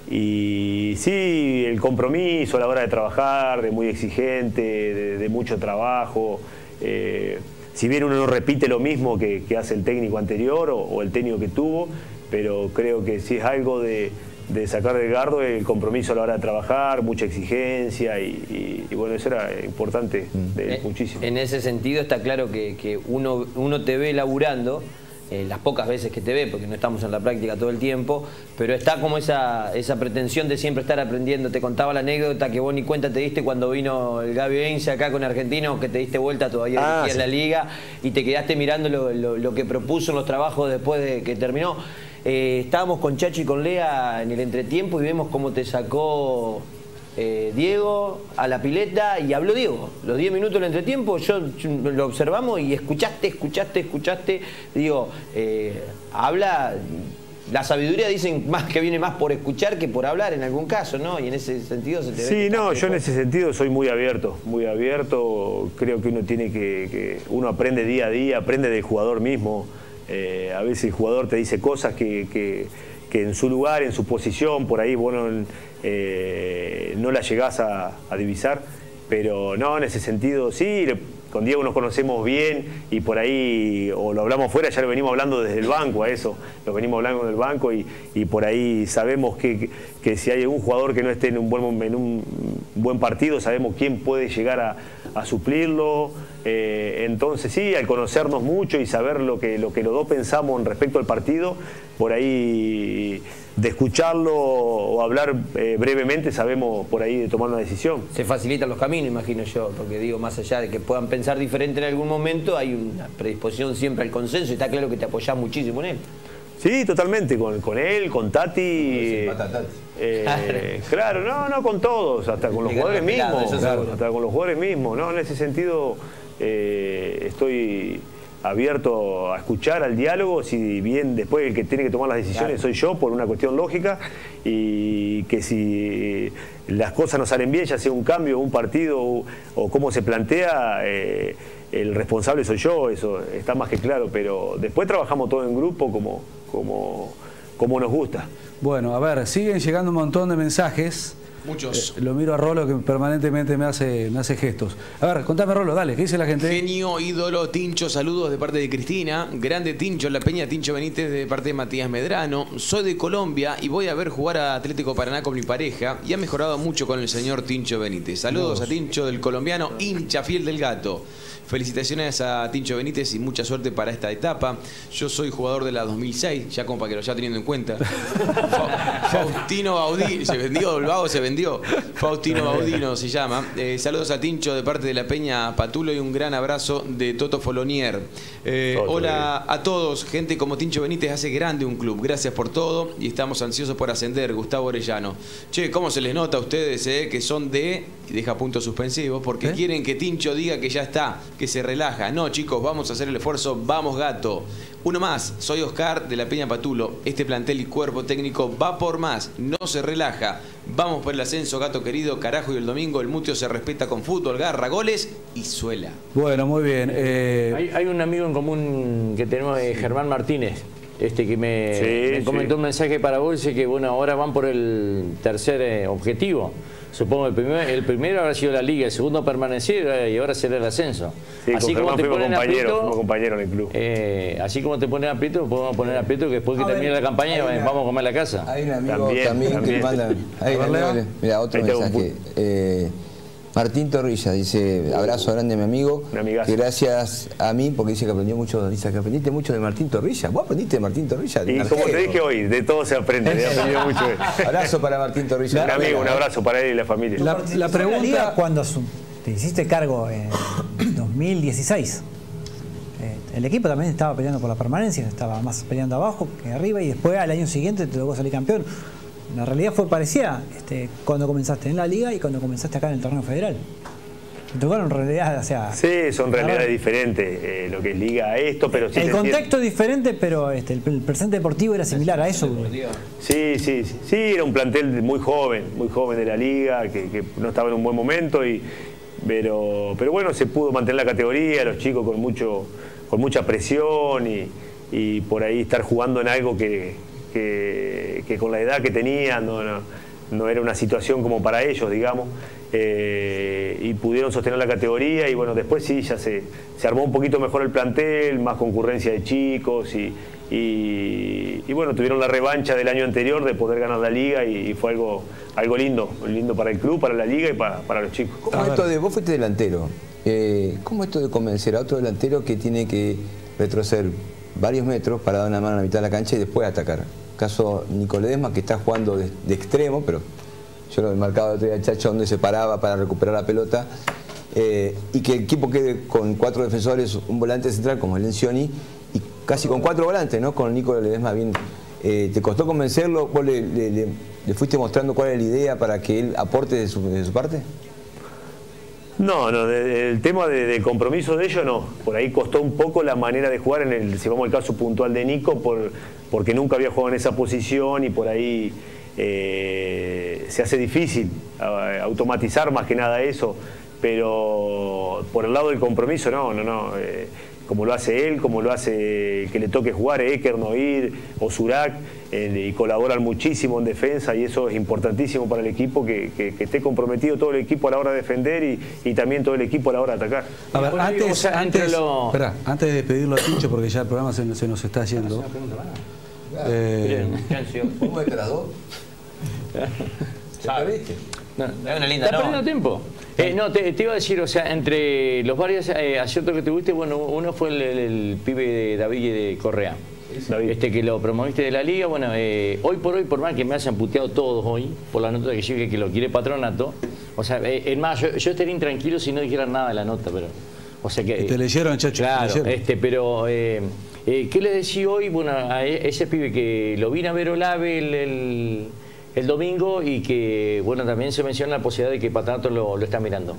y sí, el compromiso a la hora de trabajar, de muy exigente, de, de mucho trabajo, eh, si bien uno no repite lo mismo que, que hace el técnico anterior o, o el técnico que tuvo, pero creo que sí es algo de, de sacar de Edgardo el compromiso a la hora de trabajar, mucha exigencia y, y, y bueno, eso era importante de, eh, muchísimo. En ese sentido está claro que, que uno, uno te ve laburando, eh, las pocas veces que te ve, porque no estamos en la práctica todo el tiempo, pero está como esa, esa pretensión de siempre estar aprendiendo. Te contaba la anécdota que vos ni cuenta te diste cuando vino el Gaby Heinze acá con Argentinos, que te diste vuelta, todavía ah, dirigías sí. la liga y te quedaste mirando lo, lo, lo que propuso en los trabajos después de que terminó. Eh, estábamos con Chacho y con Lea en el entretiempo y vemos cómo te sacó eh, Diego a la pileta y habló Diego. Los diez minutos del entretiempo, yo, yo lo observamos y escuchaste, escuchaste, escuchaste. Digo, eh, habla, la sabiduría dicen más que viene más por escuchar que por hablar en algún caso, ¿no? Y en ese sentido se te ve. Sí, no, yo en ese sentido soy muy abierto, muy abierto. Creo que uno tiene que, que uno aprende día a día, aprende del jugador mismo. Eh, a veces el jugador te dice cosas que, que, que en su lugar, en su posición, por ahí bueno, eh, no la llegás a, a divisar, pero no, en ese sentido sí, con Diego nos conocemos bien y por ahí, o lo hablamos fuera, ya lo venimos hablando desde el banco a eso, lo venimos hablando del banco y, y por ahí sabemos que, que si hay algún jugador que no esté en un buen, en un buen partido, sabemos quién puede llegar a, a suplirlo. Eh, entonces sí, al conocernos mucho y saber lo que, lo que los dos pensamos respecto al partido, por ahí de escucharlo o hablar eh, brevemente sabemos por ahí de tomar una decisión. Se facilitan los caminos, imagino yo, porque digo, más allá de que puedan pensar diferente en algún momento, hay una predisposición siempre al consenso y está claro que te apoyás muchísimo en él. Sí, totalmente, con, con él, con Tati. Eh, eh, claro, no, no con todos, hasta con los jugadores mismos, claro, hasta con los jugadores mismos, ¿no? En ese sentido eh, estoy abierto a escuchar, al diálogo, si bien después el que tiene que tomar las decisiones claro. soy yo por una cuestión lógica y que si las cosas no salen bien, ya sea un cambio, un partido o, o cómo se plantea, eh, el responsable soy yo, eso está más que claro, pero después trabajamos todo en grupo como, como, como nos gusta. Bueno, a ver, siguen llegando un montón de mensajes. Muchos. Eh, lo miro a Rolo que permanentemente me hace, me hace gestos. A ver, contame Rolo, dale, ¿qué dice la gente? Genio, ídolo, Tincho, saludos de parte de Cristina. Grande Tincho, La Peña, Tincho Benítez de parte de Matías Medrano. Soy de Colombia y voy a ver jugar a Atlético Paraná con mi pareja y ha mejorado mucho con el señor Tincho Benítez. Saludos Dios. A Tincho del colombiano, hincha fiel del gato. Felicitaciones a Tincho Benítez y mucha suerte para esta etapa. Yo soy jugador de la dos mil seis, ya como para que lo ya teniendo en cuenta. Faustino Baudí, se vendió el vago, se vendió. prendió. Faustino Baudino se llama. Eh, saludos a Tincho de parte de la Peña Patulo y un gran abrazo de Toto Folonier. Eh, hola a todos, gente como Tincho Benítez hace grande un club. Gracias por todo y estamos ansiosos por ascender. Gustavo Orellano. Che, ¿cómo se les nota a ustedes eh, que son de, y deja puntos suspensivos, porque ¿Eh? quieren que Tincho diga que ya está, que se relaja? No, chicos, vamos a hacer el esfuerzo. Vamos, gato. Uno más, soy Oscar de la Peña Patulo. Este plantel y cuerpo técnico va por más, no se relaja. Vamos por el ascenso, gato querido, carajo, y el domingo el Mutio se respeta con fútbol, garra, goles y suela. Bueno, muy bien. Eh... Hay, hay un amigo en común que tenemos, eh, Germán Martínez, este que me, sí, me comentó sí. un mensaje para vos, dice que bueno, ahora van por el tercer eh, objetivo. Supongo el primero, el primero habrá sido la Liga, el segundo permanecer y ahora será el ascenso. Sí, así como te ponen aprieto, fuimos compañeros en el club. Eh, así como te ponen aprieto, podemos poner aprieto que después que A termine ver, la campaña una, vamos a comer la casa. Hay un amigo También, también, también. que manda. Hay un amigo, mira, otro mensaje. Eh, Martín Torrilla dice, abrazo grande a mi amigo, que gracias a mí, porque dice que aprendió mucho, dice que aprendiste mucho de Martín Torrilla. ¿Vos aprendiste de Martín Torrilla? Y como te dije hoy, de todo se aprende, le he aprendido mucho. Abrazo para Martín Torrilla. Un amigo, un abrazo para él y la familia. La, la pregunta... Cuando te hiciste cargo en dos mil dieciséis, eh, el equipo también estaba peleando por la permanencia, estaba más peleando abajo que arriba, y después al año siguiente te tocó salir campeón. La realidad fue parecida este, cuando comenzaste en la Liga y cuando comenzaste acá en el torneo federal. Te tocaron realidades, o sea... Sí, son realidades diferentes, eh, lo que es Liga a esto, pero sí... El contexto es diferente, pero este, el, el presente deportivo era similar a eso. Sí, sí, sí, sí, era un plantel muy joven, muy joven de la Liga, que, que no estaba en un buen momento, y, pero, pero bueno, se pudo mantener la categoría, los chicos con, mucho, con mucha presión y, y por ahí estar jugando en algo que... Que, que con la edad que tenían no, no, no era una situación como para ellos, digamos, eh, y pudieron sostener la categoría y bueno, después sí, ya se, se armó un poquito mejor el plantel, más concurrencia de chicos y, y, y bueno, tuvieron la revancha del año anterior de poder ganar la Liga y, y fue algo, algo lindo, lindo para el club, para la Liga y para, para los chicos. ¿Cómo esto de, vos fuiste delantero, eh, ¿cómo esto de convencer a otro delantero que tiene que retroceder varios metros para dar una mano a la mitad de la cancha y después atacar? Caso Nico Ledesma, que está jugando de, de extremo, pero yo lo he marcado el otro día al Chacho donde se paraba para recuperar la pelota, eh, y que el equipo quede con cuatro defensores, un volante central como el Lencioni, y casi con cuatro volantes, ¿no? Con Nico Ledesma bien. Eh, ¿Te costó convencerlo? ¿Vos le, le, le, le fuiste mostrando cuál es la idea para que él aporte de su, de su parte? No, no, de, de, el tema de, de compromiso de ellos no. Por ahí costó un poco la manera de jugar, en el, si vamos al caso puntual de Nico, por, porque nunca había jugado en esa posición y por ahí eh, se hace difícil uh, automatizar más que nada eso. Pero por el lado del compromiso, no, no, no. Eh, como lo hace él, como lo hace el que le toque jugar, Eker, Noir o Surak, eh, y colaboran muchísimo en defensa y eso es importantísimo para el equipo, que, que, que esté comprometido todo el equipo a la hora de defender y, y también todo el equipo a la hora de atacar. A ver, Bueno, antes, o sea, antes, lo... esperá, antes de pedirlo a Tincho, porque ya el programa se, se nos está haciendo. Eh, ¿Cómo de las dos? ¿Te perdiste? No, Es una linda ¿Estás no. perdiendo tiempo? Eh, no, te, te iba a decir, o sea, entre los varios eh, aciertos que tuviste, bueno, uno fue el, el, el pibe de David de Correa. David. Este que lo promoviste de la Liga, bueno, eh, hoy por hoy, por más que me hayan puteado todos hoy, por la nota que llegue que lo quiere Patronato, o sea, eh, es más, yo, yo estaría intranquilo si no dijeran nada de la nota, pero... O sea que... te leyeron, Chacho. Claro, te leyeron. este, pero... Eh, eh, ¿qué le decía hoy? Bueno, a ese pibe que lo vine a ver Olave el... el el domingo y que, bueno, también se menciona la posibilidad de que Patronato lo, lo está mirando.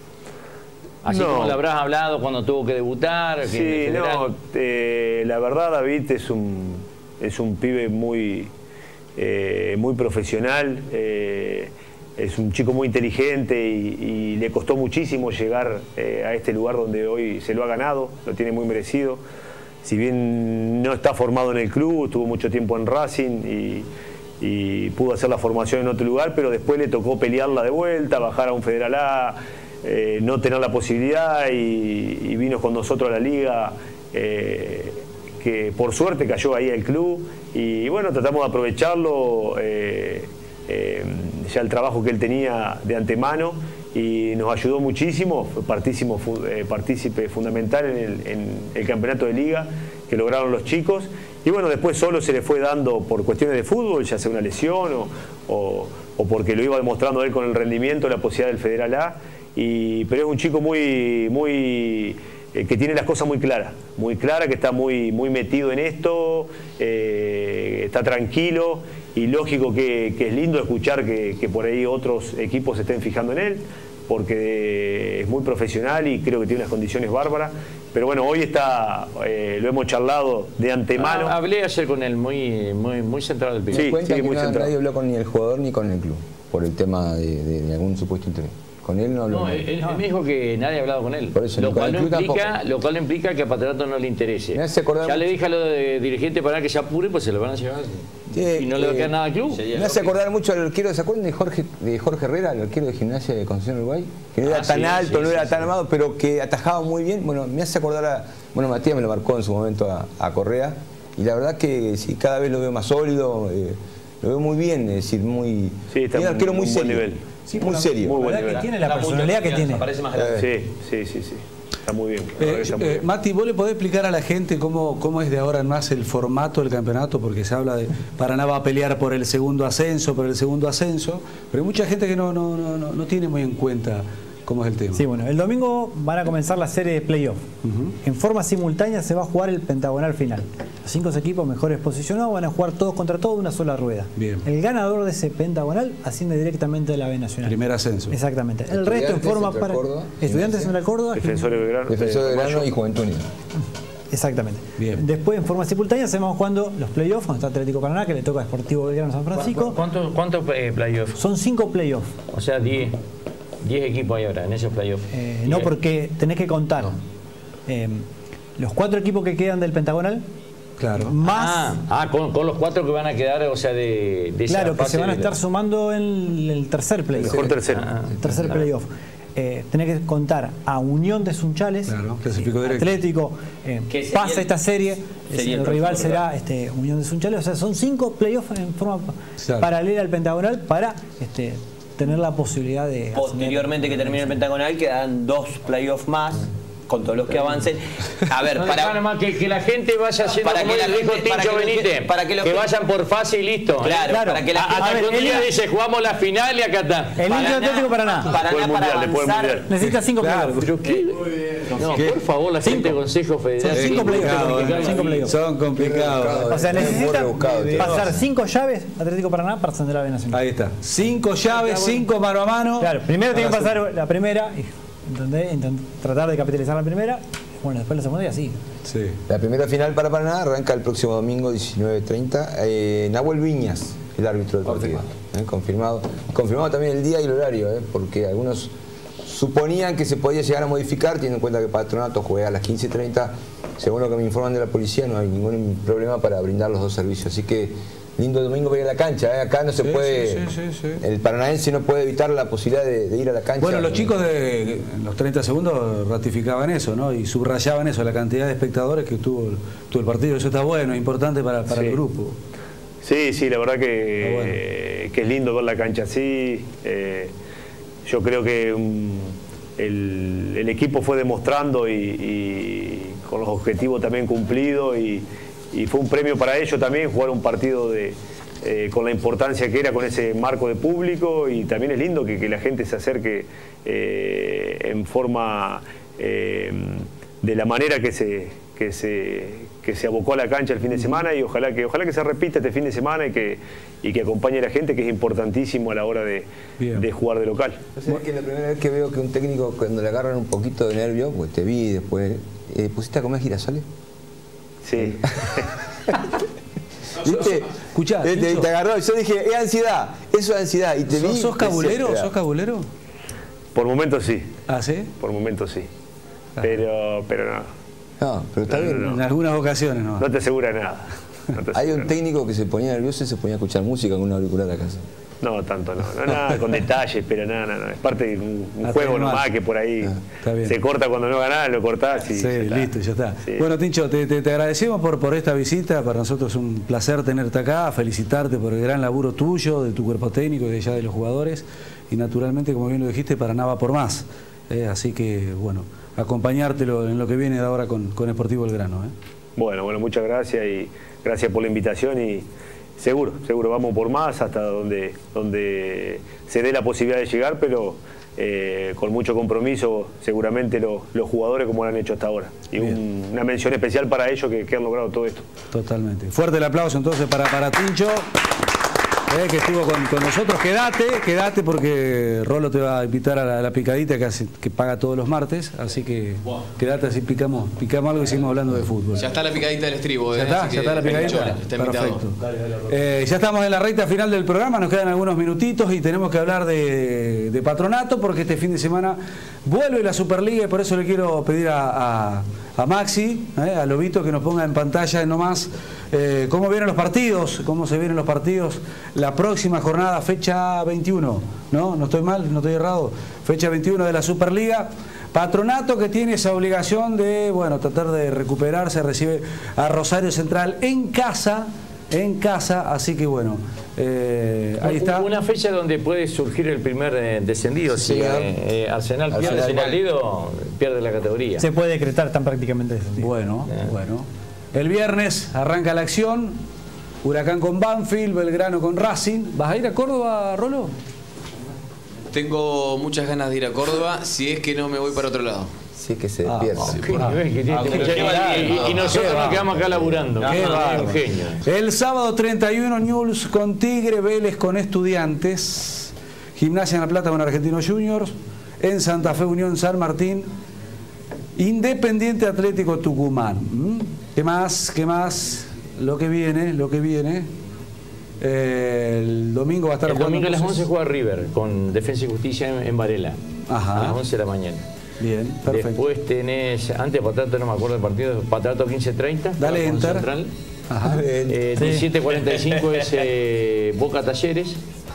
Así No. como le habrás hablado cuando tuvo que debutar. Sí, que no, eh, la verdad David es un, es un pibe muy, eh, muy profesional, eh, es un chico muy inteligente y, y le costó muchísimo llegar eh, a este lugar donde hoy se lo ha ganado, lo tiene muy merecido. Si bien no está formado en el club, estuvo mucho tiempo en Racing y... y pudo hacer la formación en otro lugar, pero después le tocó pelearla de vuelta, bajar a un Federal A, eh, no tener la posibilidad y, y vino con nosotros a la Liga, eh, que por suerte cayó ahí al club y bueno, tratamos de aprovecharlo, eh, eh, ya el trabajo que él tenía de antemano y nos ayudó muchísimo, fue partícipe, eh, partícipe fundamental en el, en el campeonato de Liga que lograron los chicos. Y bueno, después solo se le fue dando por cuestiones de fútbol, ya sea una lesión o, o, o porque lo iba demostrando él con el rendimiento, la posibilidad del Federal A. Y, pero es un chico muy, muy eh, que tiene las cosas muy claras, muy clara, que está muy, muy metido en esto, eh, está tranquilo y lógico que, que es lindo escuchar que, que por ahí otros equipos se estén fijando en él, porque es muy profesional y creo que tiene unas condiciones bárbaras. Pero bueno, hoy está, eh, lo hemos charlado de antemano. Ah, hablé ayer con él, muy, muy, muy centrado del piso. Sí, cuenta sí, que muy no, centrado. nadie habló con ni el jugador ni con el club por el tema de, de, de algún supuesto interés. Con él no habló. No, él, él me dijo que nadie ha hablado con él. Por eso, lo, con cual el no club implica, tampoco. lo cual no implica que a Patronato no le interese. Me hace acordar Ya le mucho- dije a los de dirigentes para que se apure, pues se lo van a llevar. Sí, y no le va a eh, quedar nada al club. Me hace acordar mucho al arquero, ¿se acuerdan de Jorge, de Jorge Herrera, el arquero de Gimnasia de Concepción Uruguay? Que no era Ah, tan sí, alto, sí, no sí, era sí. tan armado, pero que atajaba muy bien. Bueno, me hace acordar a... Bueno, Matías me lo marcó en su momento a, a Correa. Y la verdad que sí, cada vez lo veo más sólido, eh, lo veo muy bien, es decir, muy... Sí, está es un arquero en muy un buen serio. nivel. Sí, muy serio. Muy buen La verdad nivel. que tiene la Da mucha personalidad que confianza, tiene. Parece más grande. Sí, sí, sí, sí. Está muy bien. la verdad Eh, que está muy eh, bien. Mati, ¿vos le podés explicar a la gente cómo, cómo es de ahora en más el formato del campeonato? Porque se habla de Paraná va a pelear por el segundo ascenso, por el segundo ascenso, pero hay mucha gente que no, no, no, no, no tiene muy en cuenta cómo es el tema. Sí, bueno, el domingo van a comenzar la serie de playoff. Ujú. En forma simultánea se va a jugar el pentagonal final. Los cinco equipos mejores posicionados van a jugar todos contra todos de una sola rueda. Bien. El ganador de ese pentagonal asciende directamente a la B Nacional. Primer ascenso. Exactamente. El resto en Estudiantes, forma Central para... Córdoba, Estudiantes Central Córdoba. Defensor de Belgrano. Defensor de eh, Grano Mayo. y Juventud Unida. Exactamente. Bien. Después, en forma simultánea, se van jugando los playoffs, donde está Atlético Paraná, que le toca a Sportivo Belgrano San Francisco. ¿Cuántos cuántos eh, playoffs? Son cinco playoffs. O sea, diez equipos hay ahora en esos playoffs. Eh, no, porque tenés que contar eh, los cuatro equipos que quedan del pentagonal, Claro. más... Ah, ah, con, con los cuatro que van a quedar, o sea, de, de esa Claro, que fase se van a de- estar sumando en el tercer playoff. Mejor tercero. El tercer playoff. Eh, tenés que contar a Unión de Sunchales, Claro, clasificó eh, directo. Atlético, eh, Que sería pasa el- esta serie, sería el, el rival próximo será este, Unión de Sunchales, o sea, son cinco playoffs en forma Claro. paralela al pentagonal para este, tener la posibilidad de... Posteriormente que termine el pentagonal quedan dos playoffs más con todos los que avancen. A ver, No, para, nada más que, que la gente vaya haciendo Para como que la le dijo gente- para Tincho que los que- Benítez, para que los que que- vayan por fase y listo. ¿eh? Claro, Claro. para que la A- Hasta A ver, que un el día día- dice jugamos la final y acá está. El hincha Atlético Paraná. Paraná Después del para Mundial, después del avanzar. Mundial. Necesita cinco Claro, playoffs. Pero qué- No, por favor, la gente de Consejo Federal. Son cinco Sí, playoffs, porque ¿eh? complican Cinco la vida. playoffs. Son complicados. O sea, Es muy necesita rebuscado, tío. pasar cinco llaves Atlético Paraná para ascender a la B Nacional. Ahí está. Cinco llaves, cinco mano a mano. Claro, primero tiene que Para pasar la primera, y, ¿entendés? Intent- tratar de capitalizar la primera, bueno, después la segunda y así. Sí. La primera final para Paraná arranca el próximo domingo diecinueve treinta. Eh, Nahuel Viñas, el árbitro del partido. Eh, confirmado. Confirmado también el día y el horario, eh, porque algunos suponían que se podía llegar a modificar, teniendo en cuenta que Patronato juega a las quince treinta. Según lo que me informan de la policía, no hay ningún problema para brindar los dos servicios. Así que lindo domingo para ir a la cancha. ¿eh? Acá no se Sí, puede. sí, sí, sí, sí. El paranaense no puede evitar la posibilidad de, de ir a la cancha. Bueno, los chicos de en los treinta segundos ratificaban eso, ¿no? Y subrayaban eso, la cantidad de espectadores que tuvo, tuvo el partido. Eso está bueno, es importante para, para Sí. el grupo. Sí, sí, la verdad que, Ah, bueno. eh, que es lindo ver la cancha así. Eh, yo creo que um, el, el equipo fue demostrando y, y con los objetivos también cumplidos y, y fue un premio para ellos también jugar un partido de, eh, con la importancia que era con ese marco de público y también es lindo que, que la gente se acerque eh, en forma eh, de la manera que se, que se que se abocó a la cancha el fin de semana y ojalá que ojalá que se repita este fin de semana y que, y que acompañe a la gente, que es importantísimo a la hora de, Bien. de jugar de local. O sea, es que la primera vez que veo que un técnico cuando le agarran un poquito de nervio, pues te vi después, eh, ¿pusiste a comer girasoles? Sí. ¿Viste? Escuchá, te, te, Tincho. te agarró, yo dije, es ansiedad, eso es ansiedad. Y te vi, ¿Sos, sos cabulero? desesperado. ¿Sos cabulero? Por momentos sí, ¿Ah, sí? por momentos sí. Ah. Pero, pero no, No, pero está No, bien. no, En algunas ocasiones, ¿no? no te asegura nada. No te Hay asegura un técnico que se ponía nervioso y se ponía a escuchar música con una auricular a casa. No, tanto no. No, nada con detalles, pero nada, nada, nada. Es parte de un, un Ah, juego está nomás mal. que por ahí está bien. se corta cuando no ganás, lo cortás y Sí, ya está. listo, ya está. Sí. Bueno, Tincho, te, te- te agradecemos por, por esta visita. Para nosotros es un placer tenerte acá, felicitarte por el gran laburo tuyo, de tu cuerpo técnico y de ya de los jugadores. Y naturalmente, como bien lo dijiste, Paraná va por más. Eh, así que, bueno, acompañártelo en lo que viene de ahora con, con Sportivo Belgrano. ¿eh? Bueno, bueno, muchas gracias y gracias por la invitación y seguro, seguro vamos por más hasta donde, donde se dé la posibilidad de llegar, pero eh, con mucho compromiso seguramente lo, los jugadores como lo han hecho hasta ahora. Y un, una mención especial para ellos que, que han logrado todo esto. Totalmente. Fuerte el aplauso entonces para, para Tincho. Eh, que estuvo con, con nosotros. Quédate, quédate porque Rolo te va a invitar a la, a la picadita que, hace, que paga todos los martes, así que wow. Quédate así, picamos, picamos algo y seguimos hablando de fútbol. Ya está la picadita del estribo. ¿Ya eh, está? ¿Ya está la picadita? Está Perfecto. Dale, dale, eh, ya estamos en la recta final del programa, nos quedan algunos minutitos y tenemos que hablar de, de Patronato porque este fin de semana vuelve la Superliga y por eso le quiero pedir a, a, a Maxi, eh, a Lobito, que nos ponga en pantalla nomás eh, cómo vienen los partidos, cómo se vienen los partidos. La próxima jornada, fecha veintiuno, ¿no? No estoy mal, no estoy errado. Fecha veintiuno de la Superliga. Patronato que tiene esa obligación de, bueno, tratar de recuperarse, recibe a Rosario Central en casa, en casa, así que bueno, eh, ahí está. Una fecha donde puede surgir el primer eh, descendido. Sí, si eh, eh, Arsenal pierde ese partido, pierde la categoría. Se puede decretar, están prácticamente descendidos. Bueno, eh. bueno. El viernes arranca la acción. Huracán con Banfield, Belgrano con Racing. ¿Vas a ir a Córdoba, Rolo? Tengo muchas ganas de ir a Córdoba, si es que no me voy para otro lado. Sí, que se despierta. Ah, sí, ah, que tiene, ah, y, y, y nosotros nos quedamos acá laburando. Qué ah, genio. El sábado treinta y uno, Newell's con Tigre, Vélez con Estudiantes, Gimnasia en La Plata con Argentinos Juniors, en Santa Fe, Unión San Martín, Independiente Atlético Tucumán. ¿Mm? ¿Qué más? ¿Qué más? Lo que viene, lo que viene. Eh, el domingo va a estar el jugando. domingo a las once juega River con Defensa y Justicia en, en Varela. Ajá. A las once de la mañana. Bien, perfecto. Después tenés, antes Patronato, no me acuerdo del partido, Patronato quince treinta. Dale enter. Central. Ajá. Eh, sí. diecisiete cuarenta y cinco es eh, Boca Talleres.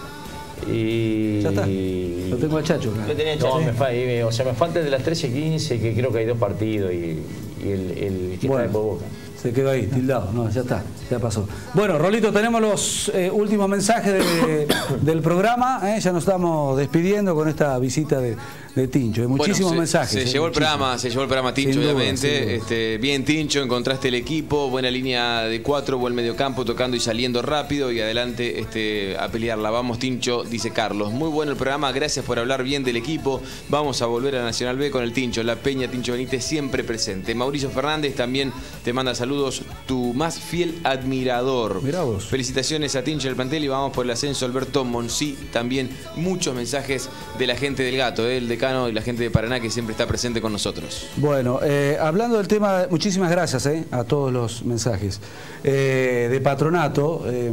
Y... Ya está. Lo tengo al Chacho. Lo tenés, Chacho. No, me fa, y, o sea, me falta de las trece quince, que creo que hay dos partidos y, y el, el que bueno. está de Boca. Se quedó ahí, tildado. No, ya está, ya pasó. Bueno, Rolito, tenemos los eh, últimos mensajes de, del programa. ¿eh? Ya nos estamos despidiendo con esta visita de, de Tincho. Hay muchísimos bueno, se, mensajes. Se, eh, llevó el muchísimos. programa, se llevó el programa Tincho, Sin duda, obviamente. sin duda. Este, bien, Tincho, encontraste el equipo, buena línea de cuatro, buen mediocampo, tocando y saliendo rápido y adelante este, a pelearla. Vamos, Tincho, dice Carlos. Muy bueno el programa, gracias por hablar bien del equipo. Vamos a volver a Nacional B con el Tincho, la Peña, Tincho Benítez siempre presente. Mauricio Fernández también te manda saludos. Tu más fiel admirador. Mirá vos. Felicitaciones a Tincho del plantel y vamos por el ascenso. Alberto Monsi, también muchos mensajes de la gente del Gato, ¿eh? El decano y la gente de Paraná que siempre está presente con nosotros. Bueno, eh, hablando del tema, muchísimas gracias eh, a todos los mensajes. Eh, de Patronato, eh,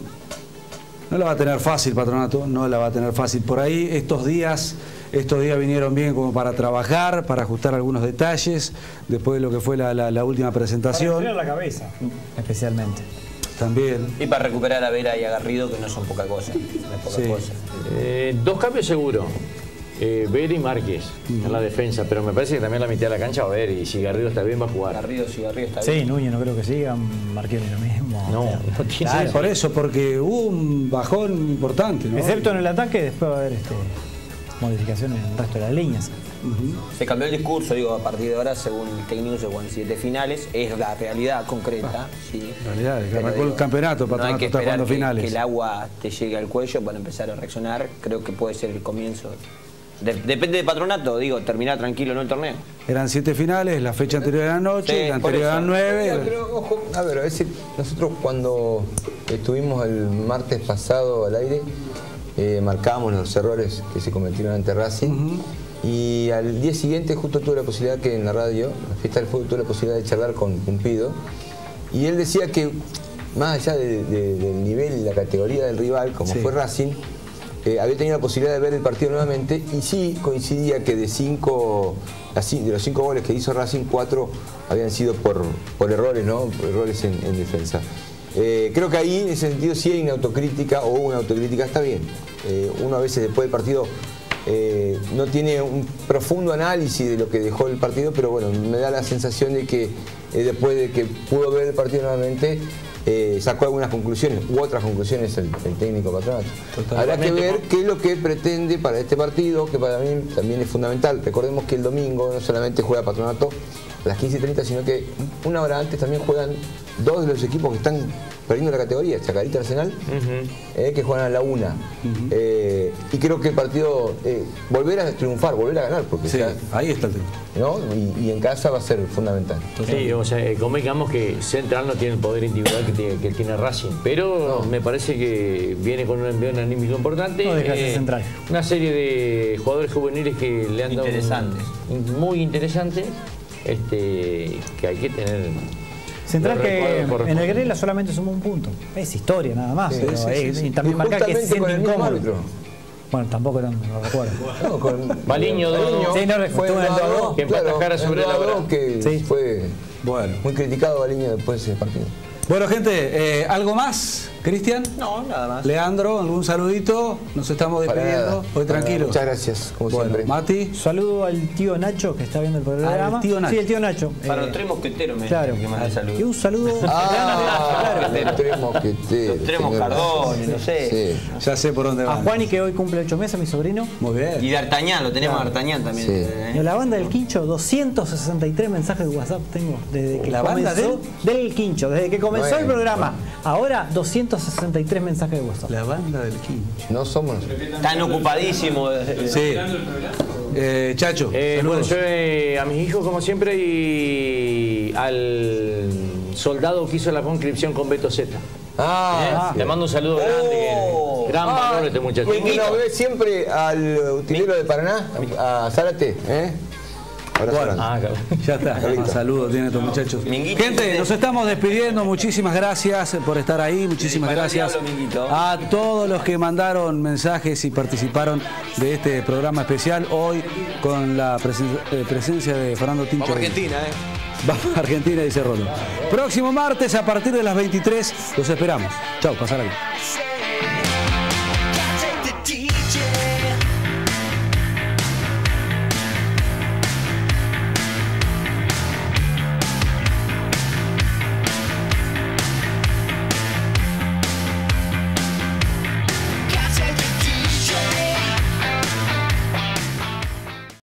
no la va a tener fácil Patronato, no la va a tener fácil. Por ahí estos días... Estos días vinieron bien como para trabajar, para ajustar algunos detalles, después de lo que fue la, la, la última presentación. Para la cabeza, especialmente. También. Y para recuperar a Vera y a Garrido, que no son poca cosa. No es poca Sí. cosa. Eh, dos cambios seguro. Eh, Vera y Márquez uh-huh. en la defensa, pero me parece que también la mitad de la cancha va a ver y si Garrido está bien va a jugar. Garrido, si Garrido está bien. Sí, Núñez no creo que siga, Márquez lo mismo. No, no tiene Claro, por eso, porque hubo un bajón importante, ¿no? Excepto en el ataque, después va a haber este, modificaciones en el resto de las líneas. Uh-huh. Se cambió el discurso, digo, a partir de ahora, según el técnico, se juegan siete finales. Es la realidad concreta. Sí. realidad, que Pero arrancó digo, el campeonato, no hay que está esperar jugando que, finales. que el agua te llegue al cuello para empezar a reaccionar. Creo que puede ser el comienzo. De, depende de Patronato, digo, terminar tranquilo, ¿no? El torneo. Eran siete finales, la fecha anterior era noche, Sí, la por anterior eso. eran nueve. Pero, pero, ojo, a ver, a veces nosotros cuando estuvimos el martes pasado al aire, eh, marcábamos los errores que se cometieron ante Racing. Uh-huh. Y al día siguiente justo tuve la posibilidad que en la radio, en la fiesta del fútbol, tuve la posibilidad de charlar con Pumpido. Y él decía que más allá de, de, del nivel y la categoría del rival, como sí. fue Racing, eh, había tenido la posibilidad de ver el partido nuevamente y sí coincidía que de cinco, de los cinco goles que hizo Racing, cuatro habían sido por, por errores, ¿no? Por errores en, en defensa. Eh, creo que ahí en ese sentido sí hay una autocrítica o una autocrítica, está bien. Eh, uno a veces después del partido eh, no tiene un profundo análisis de lo que dejó el partido, pero bueno, me da la sensación de que eh, después de que pudo ver el partido nuevamente, eh, sacó algunas conclusiones u otras conclusiones el, el técnico Patronato. Habrá que ver qué es lo que pretende para este partido, que para mí también es fundamental. Recordemos que el domingo no solamente juega Patronato, a las quince y treinta, sino que una hora antes también juegan dos de los equipos que están perdiendo la categoría, Chacarita Arsenal, uh-huh. eh, que juegan a la una. Uh-huh. eh, y creo que el partido, eh, volver a triunfar, volver a ganar, porque sí, ya, ahí está el tema. ¿no? Y, y en casa va a ser fundamental. Sí, o sea, convengamos que Central no tiene el poder individual que tiene, que tiene Racing, pero no. me parece que viene con un envío anímico importante. No deja eh, Central. Una serie de jugadores juveniles que le han dado interesantes. Un, muy interesantes, este, que hay que tener. Central que en el Grela solamente sumó un punto. Es historia nada más. Sí, pero sí, es, sí, sí. Y también y marcar que se siente incómodo. Bueno, tampoco no, no recuerdo. No, con Baliño, sí, no, fue el dos, que empata cara sobre la brava. Que sí. fue bueno. muy criticado Baliño después de ese partido. Bueno, gente, eh, ¿algo más? ¿Cristian? No, nada más. Leandro, ¿algún saludito? Nos estamos despidiendo. Hoy tranquilo. Muchas gracias, como bueno, siempre. Mati. Saludo al tío Nacho que está viendo el programa. ¿Al tío Nacho? Sí, el tío Nacho. Para eh, los tres mosqueteros me claro. que manda saludos. Y un saludo Ah, grande, los tres mosqueteros. Los tres moscardones, no sé. Sí. Ya sé por dónde a van. Juani que hoy cumple ocho meses, mi sobrino. Muy bien. Y D'Artagnan, lo tenemos a D'Artagnan también. Sí. ¿eh? De la banda del Quincho, doscientos sesenta y tres mensajes de WhatsApp tengo desde que ¿La banda comenzó del Quincho, desde que comenzó Bueno, el programa. Ahora doscientos sesenta y tres mensajes de WhatsApp. La banda del Quincho. No somos. Están ocupadísimos. Sí. Eh, Chacho. Eh, bueno, saludos. yo eh, a mis hijos como siempre y al soldado que hizo la conscripción con Beto Zeta. Ah, ¿Eh? Le mando un saludo grande. Oh. Que gran Ah, valor este muchacho. y uno ve siempre al utilero de Paraná, a Zárate, ¿eh? Abrazo Bueno. grande. Ah, cabrón. Ya está, saludos tienen estos muchachos. Minguito, Gente, ¿sí? nos estamos despidiendo, muchísimas gracias por estar ahí, muchísimas Sí, para el gracias diablo, Minguito. a todos los que mandaron mensajes y participaron de este programa especial hoy con la presen- eh, presencia de Fernando Tincho. Vamos a Argentina, ¿eh? Vamos a Argentina, dice Rolo. Próximo martes a partir de las veintitrés los esperamos. Chau, pasar bien.